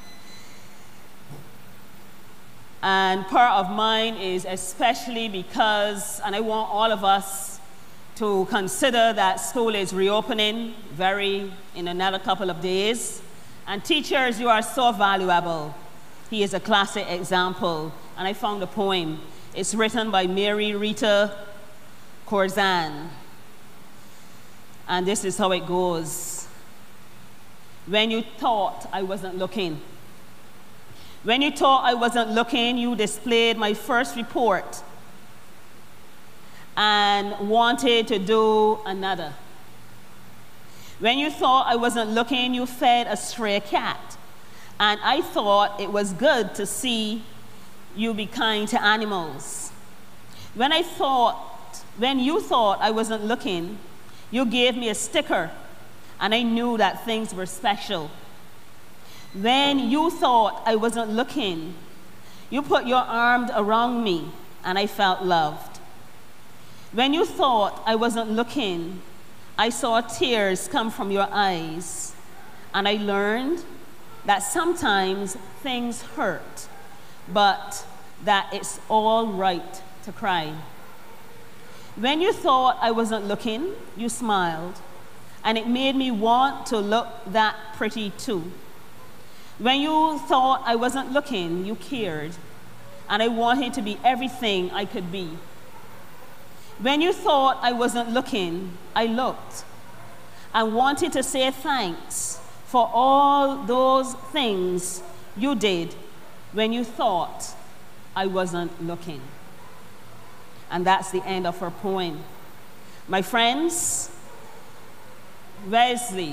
And part of mine is especially because, and I want all of us to consider that school is reopening very in another couple of days. And teachers, you are so valuable. He is a classic example. And I found a poem. It's written by Mary Rita Corzan. And this is how it goes. When you thought I wasn't looking. When you thought I wasn't looking, you displayed my first report and wanted to do another. When you thought I wasn't looking, you fed a stray cat. And I thought it was good to see you be kind to animals. When I thought, when you thought I wasn't looking, you gave me a sticker, and I knew that things were special. When you thought I wasn't looking, you put your arms around me, and I felt loved. When you thought I wasn't looking, I saw tears come from your eyes, and I learned that sometimes things hurt, but that it's all right to cry. When you thought I wasn't looking, you smiled, and it made me want to look that pretty too. When you thought I wasn't looking, you cared, and I wanted to be everything I could be. When you thought I wasn't looking, I looked and wanted to say thanks for all those things you did when you thought I wasn't looking. And that's the end of her poem. My friends, Wesley,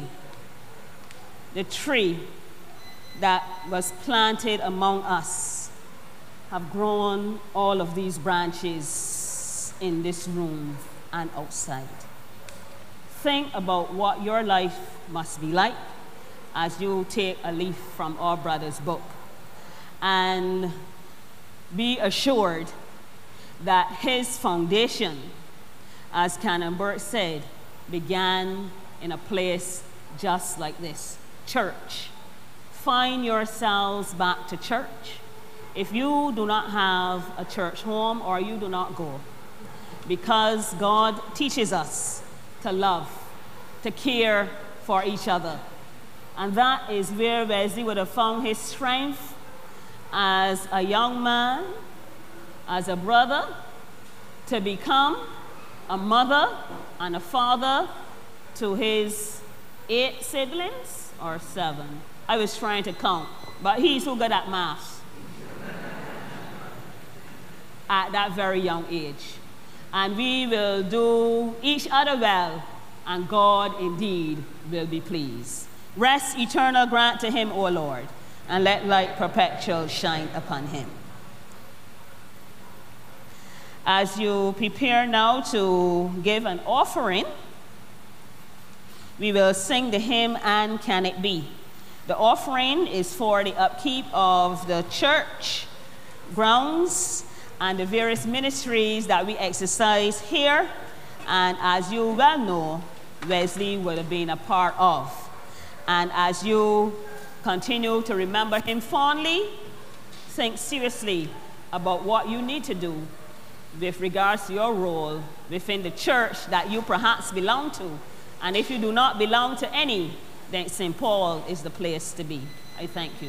the tree that was planted among us, have grown all of these branches in this room and outside. Think about what your life must be like as you take a leaf from our brother's book, and be assured that his foundation, as Canon Burt said, began in a place just like this, church. Find yourselves back to church. If you do not have a church home, or you do not go, because God teaches us to love, to care for each other. And that is where Wesley would have found his strength as a young man, as a brother, to become a mother and a father to his eight siblings, or seven. I was trying to count, but he's so good at math at that very young age. And we will do each other well, and God indeed will be pleased. Rest eternal grant to him, O Lord, and let light perpetual shine upon him. As you prepare now to give an offering, we will sing the hymn, "And Can It Be?" The offering is for the upkeep of the church grounds and the various ministries that we exercise here, and as you well know, Wesley would have been a part of. And as you continue to remember him fondly, think seriously about what you need to do with regards to your role within the church that you perhaps belong to. And if you do not belong to any, then Saint Paul is the place to be. I thank you.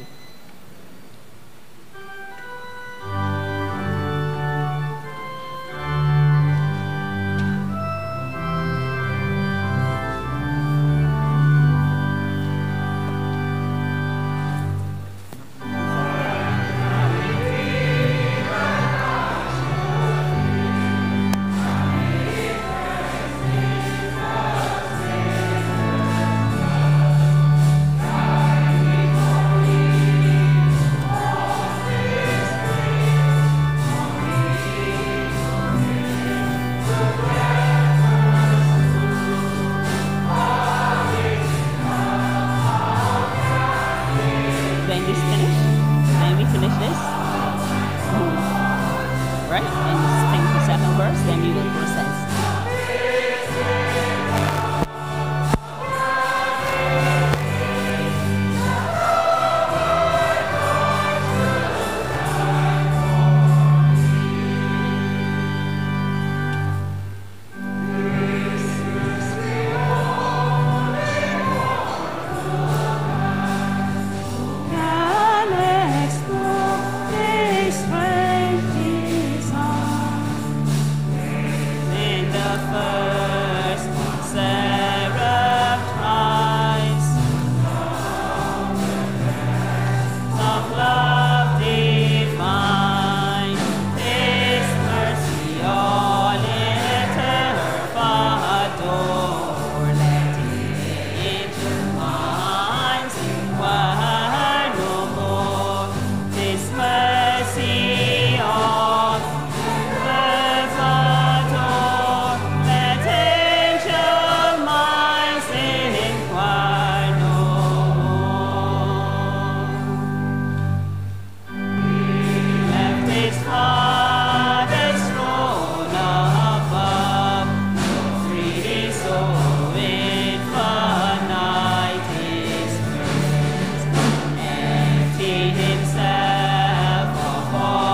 Himself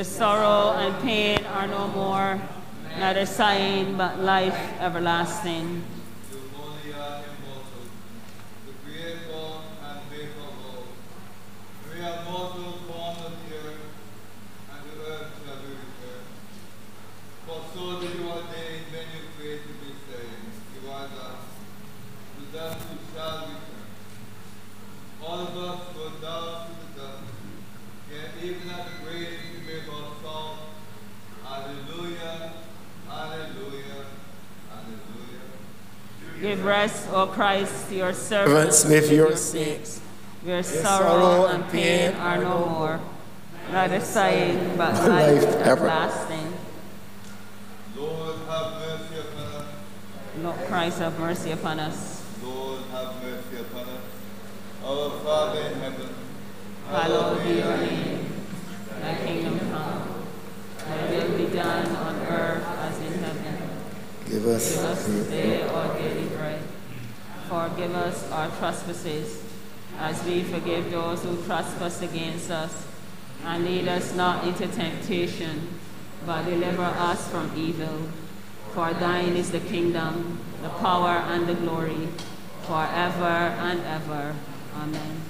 where sorrow and pain are no more, neither sighing but life everlasting. You only are immortal, the creator and maker of all. We are mortal, born of the earth, and the earth shall be returned. For so did you ordain when you created me, saying, you are thus, to them you shall return. All of us go down to the dust, yet even at the grave we make our song. Hallelujah, hallelujah, hallelujah. Give rest, O Christ, to your servants Servants with your saints, where sorrow and pain are no more, neither sighing but life everlasting. Lord, have mercy upon us. Lord Christ, have mercy upon us. Lord, have mercy upon us. Our Father in heaven, Hallowed be your name. Thy kingdom come. Thy will be done on earth as in heaven. give us, Give us today our daily bread. Forgive us our trespasses, as we forgive those who trespass against us. And lead us not into temptation, but deliver us from evil. For thine is the kingdom, the power, and the glory, forever and ever. Amen.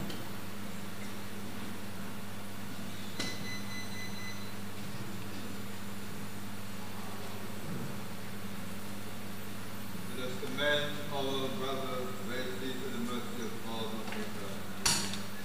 let us commend our brother Wesley to the mercy of God Almighty.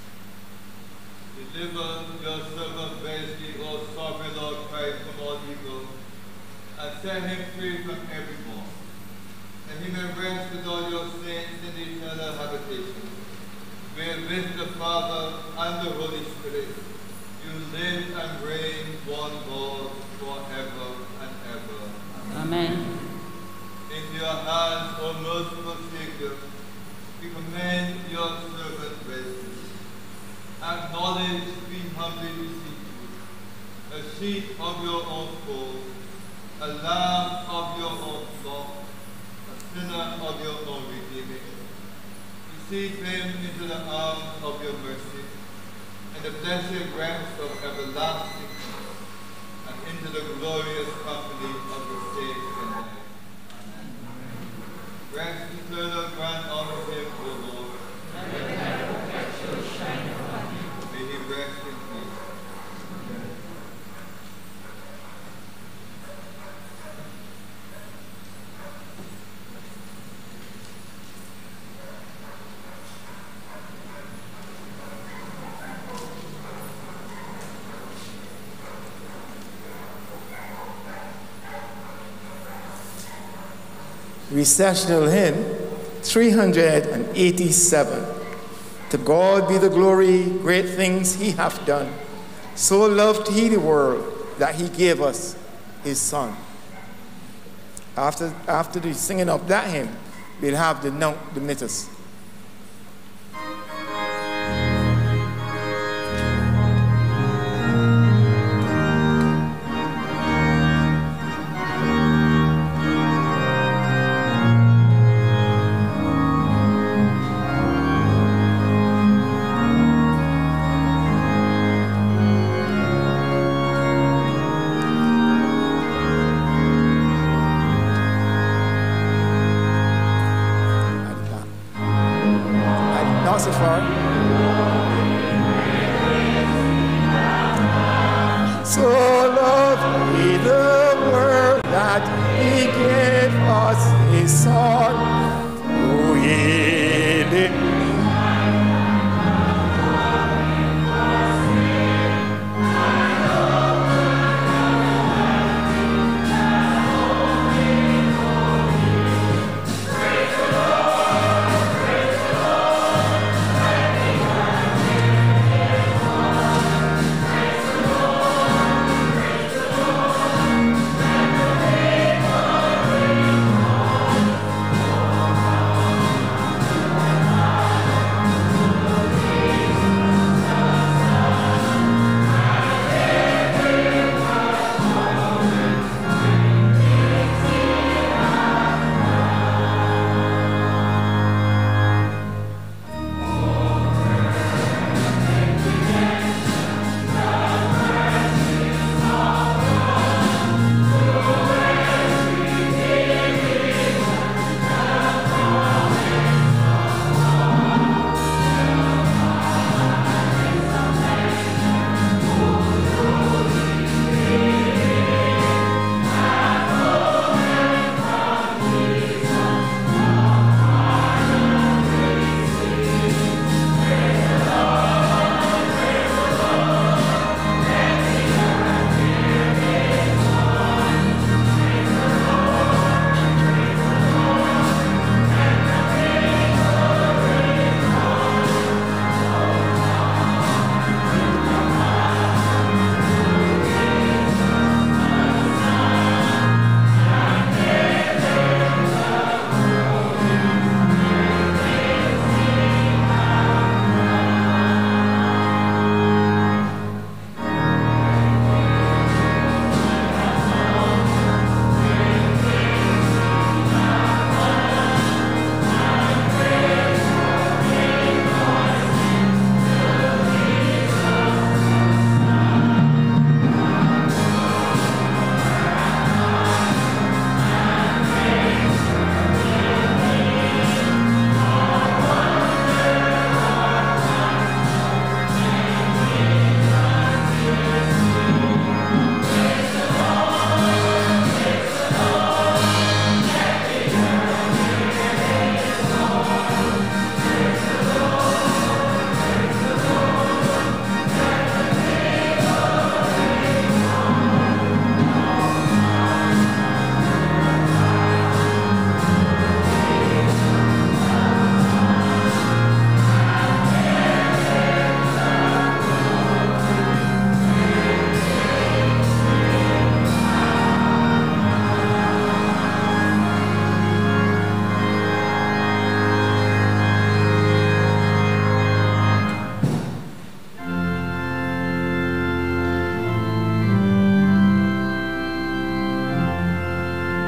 Deliver your servant Wesley, O sovereign Lord Christ, from all evil, and set him free from every wrong, that he may rest with all your saints in the eternal habitation, where with the Father and the Holy Spirit you live and reign one God forever and ever. Amen. Into your hands, O merciful Savior, we commend your servant Wesley. Acknowledge, we humbly beseech you, a sheep of your own fold, a lamb of your own flock, a sinner of your own redeeming. Receive him into the arms of your mercy, and the blessed rest of everlasting peace, and into the glorious company of the saints in heaven. Rest eternal grant unto him, O Lord. May he rest in peace. Recessional hymn three hundred eighty-seven. To God be the glory, great things he hath done. So loved he the world that he gave us his son. After, after the singing of that hymn, we'll have the Nunc Dimittis.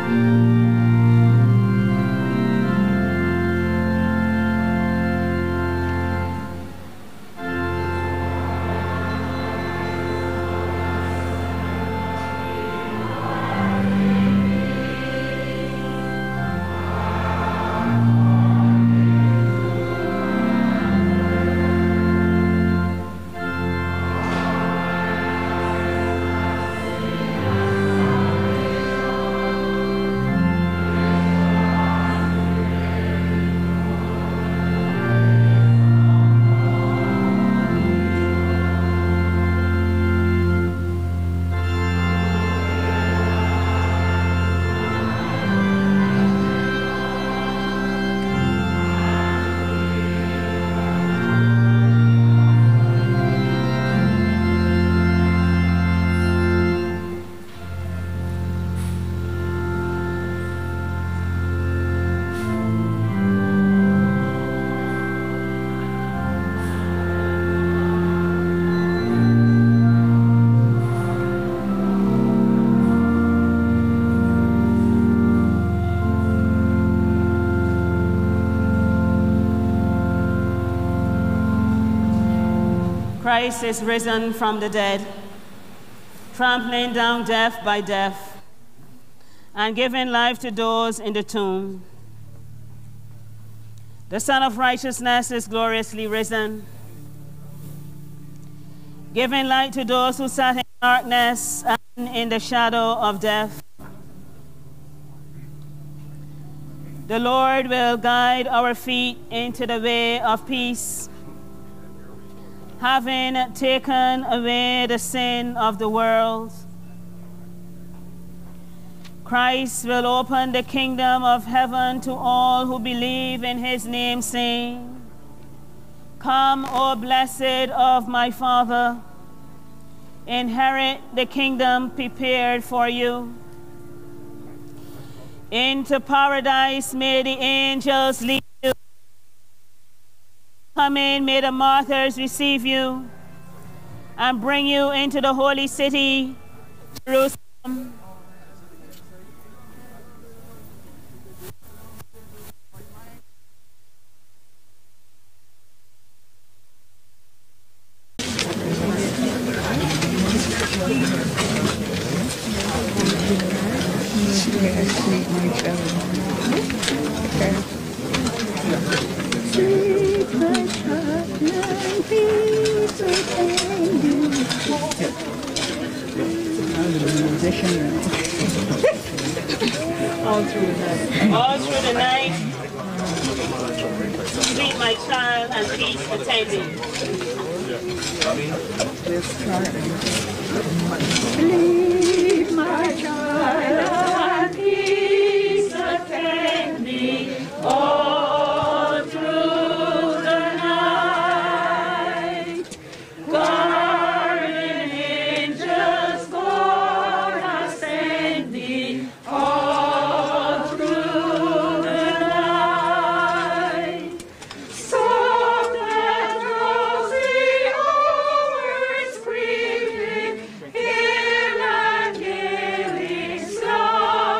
Christ is risen from the dead, trampling down death by death, and giving life to those in the tomb. The Son of Righteousness is gloriously risen, giving light to those who sat in darkness and in the shadow of death. The Lord will guide our feet into the way of peace, having taken away the sin of the world. Christ will open the kingdom of heaven to all who believe in his name, saying, "Come, O blessed of my Father, inherit the kingdom prepared for you. Into paradise may the angels lead you. Come in, may the martyrs receive you and bring you into the holy city, Jerusalem." All through the night. All through the night, sweet my child and peace attending. Lead my child and peace attend thee all through the night. Guardian angels guard us and thee all through the night. Soft and rosy hours creeping, hill and gale in sky.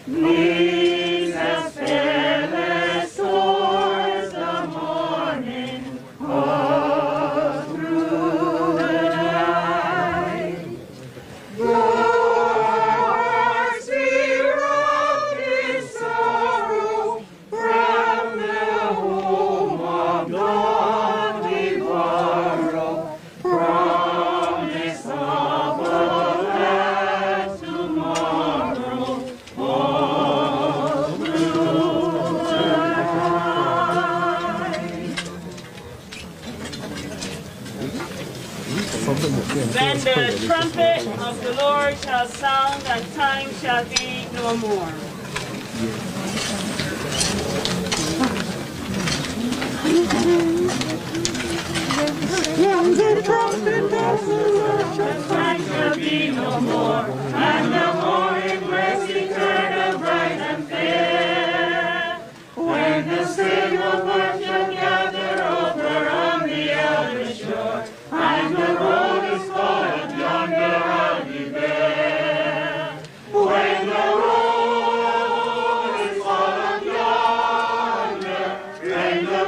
Wings as fearless towards the morning, all through the night. Though our hearts be wrapped in sorrow, from the home of God we borrow promise of a glad tomorrow, all through the night. Then the trumpet of the Lord shall sound, and time shall be no more. When the trumpet of the Lord shall sound, shall be no more, and the morning mercy turn bright and fair. When the sing of earth shall gather over on the other shore, and the road is called yonder, I'll be there. When the road is called yonder, when the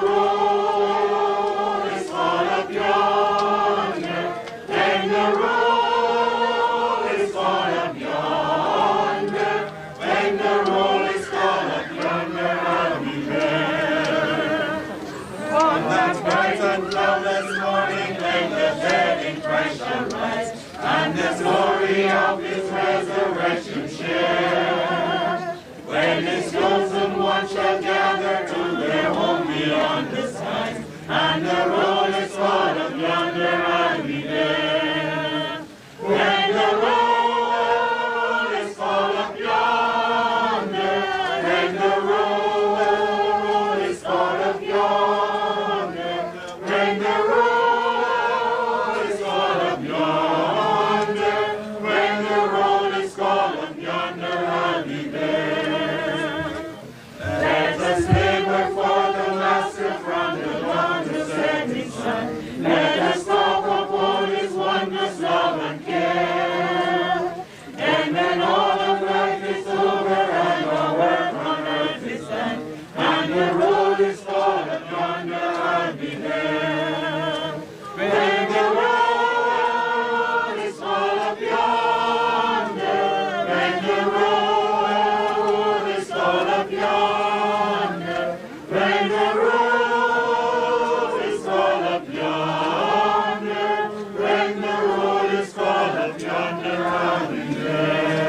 road is called yonder, when the road is called yonder, when the road is called yonder, I'll be there. On that bright and cloudless morning, when the dead in Christ shall rise, and the glory of his resurrection share. When his chosen ones shall gather to their home beyond the skies, and the road is called up yonder, I'll be there. When the road is called up yonder, when the road is called up yonder, when the road is called up yonder, when the road is called up yonder, I'll be there. Let us labor for the Master from the dawn to setting sun. Let us talk upon his wondrous love and care. And when all of life is over and our work on earth is done, and the road is called up yonder, I'll be there. When the road is called up yonder, when the road is called up yonder, when the road is called up yonder, when the road is called up yonder, I'll be there.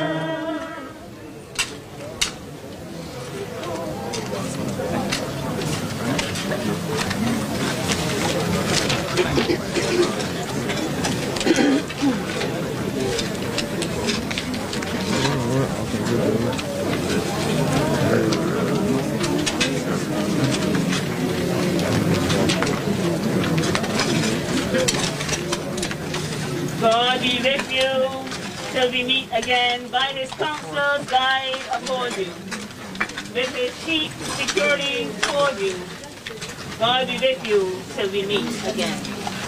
God be with you till we meet again. By his counsels guide uphold you. With his sheep securely hold you. God be with you till we meet again.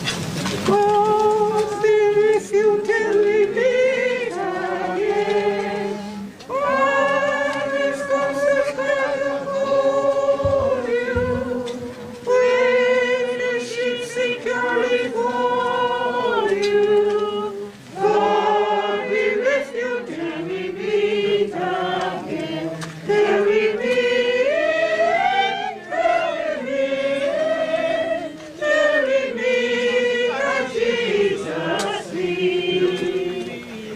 God be with you till we meet again. By his counsels guide uphold you. With his sheep securely hold you. God be with you till we meet again. Till we meet, till we meet, till we meet at Jesus' feet.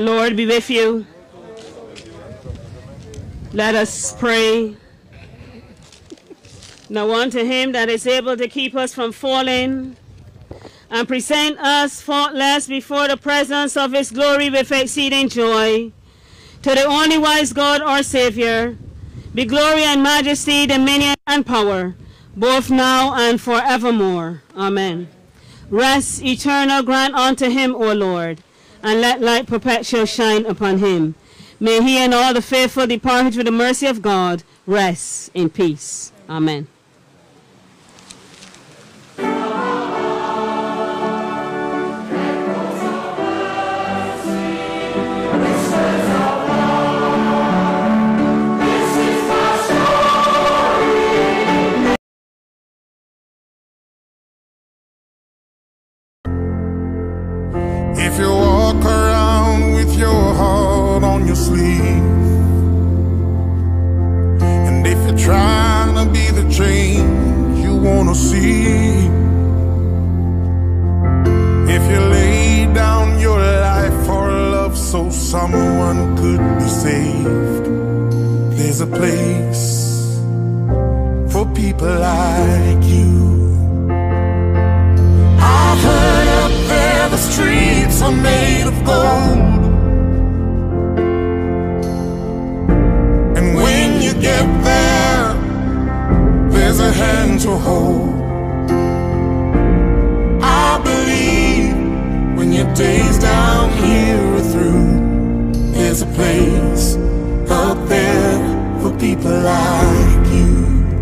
Lord be with you. Let us pray. Now unto him that is able to keep us from falling and present us faultless before the presence of his glory with exceeding joy. To the only wise God, our Savior, be glory and majesty, dominion and power, both now and forevermore. Amen. Rest eternal grant unto him, O Lord, and let light perpetual shine upon him. May he and all the faithful departed with the mercy of God rest in peace. Amen. If you walk around with your heart on your sleeve, and if you're trying to be the change you want to see, if you lay down your life for love so someone could be saved, there's a place for people like you. I've heard up there the streets are made of gold, and when you get there, there's a hand to hold. I believe when your days down here are through, there's a place up there for people like you.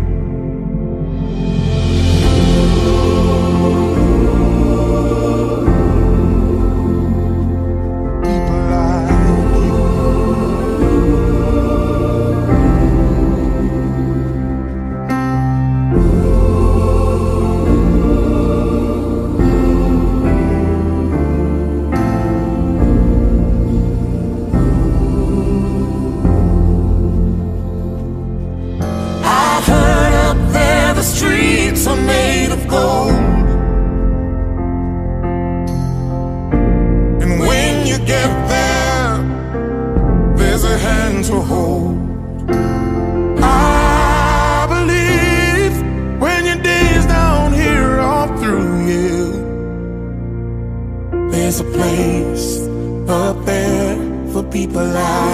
Streets are made of gold, and when you get there, there's a hand to hold. I believe when your days down here are through, you, there's a place up there for people like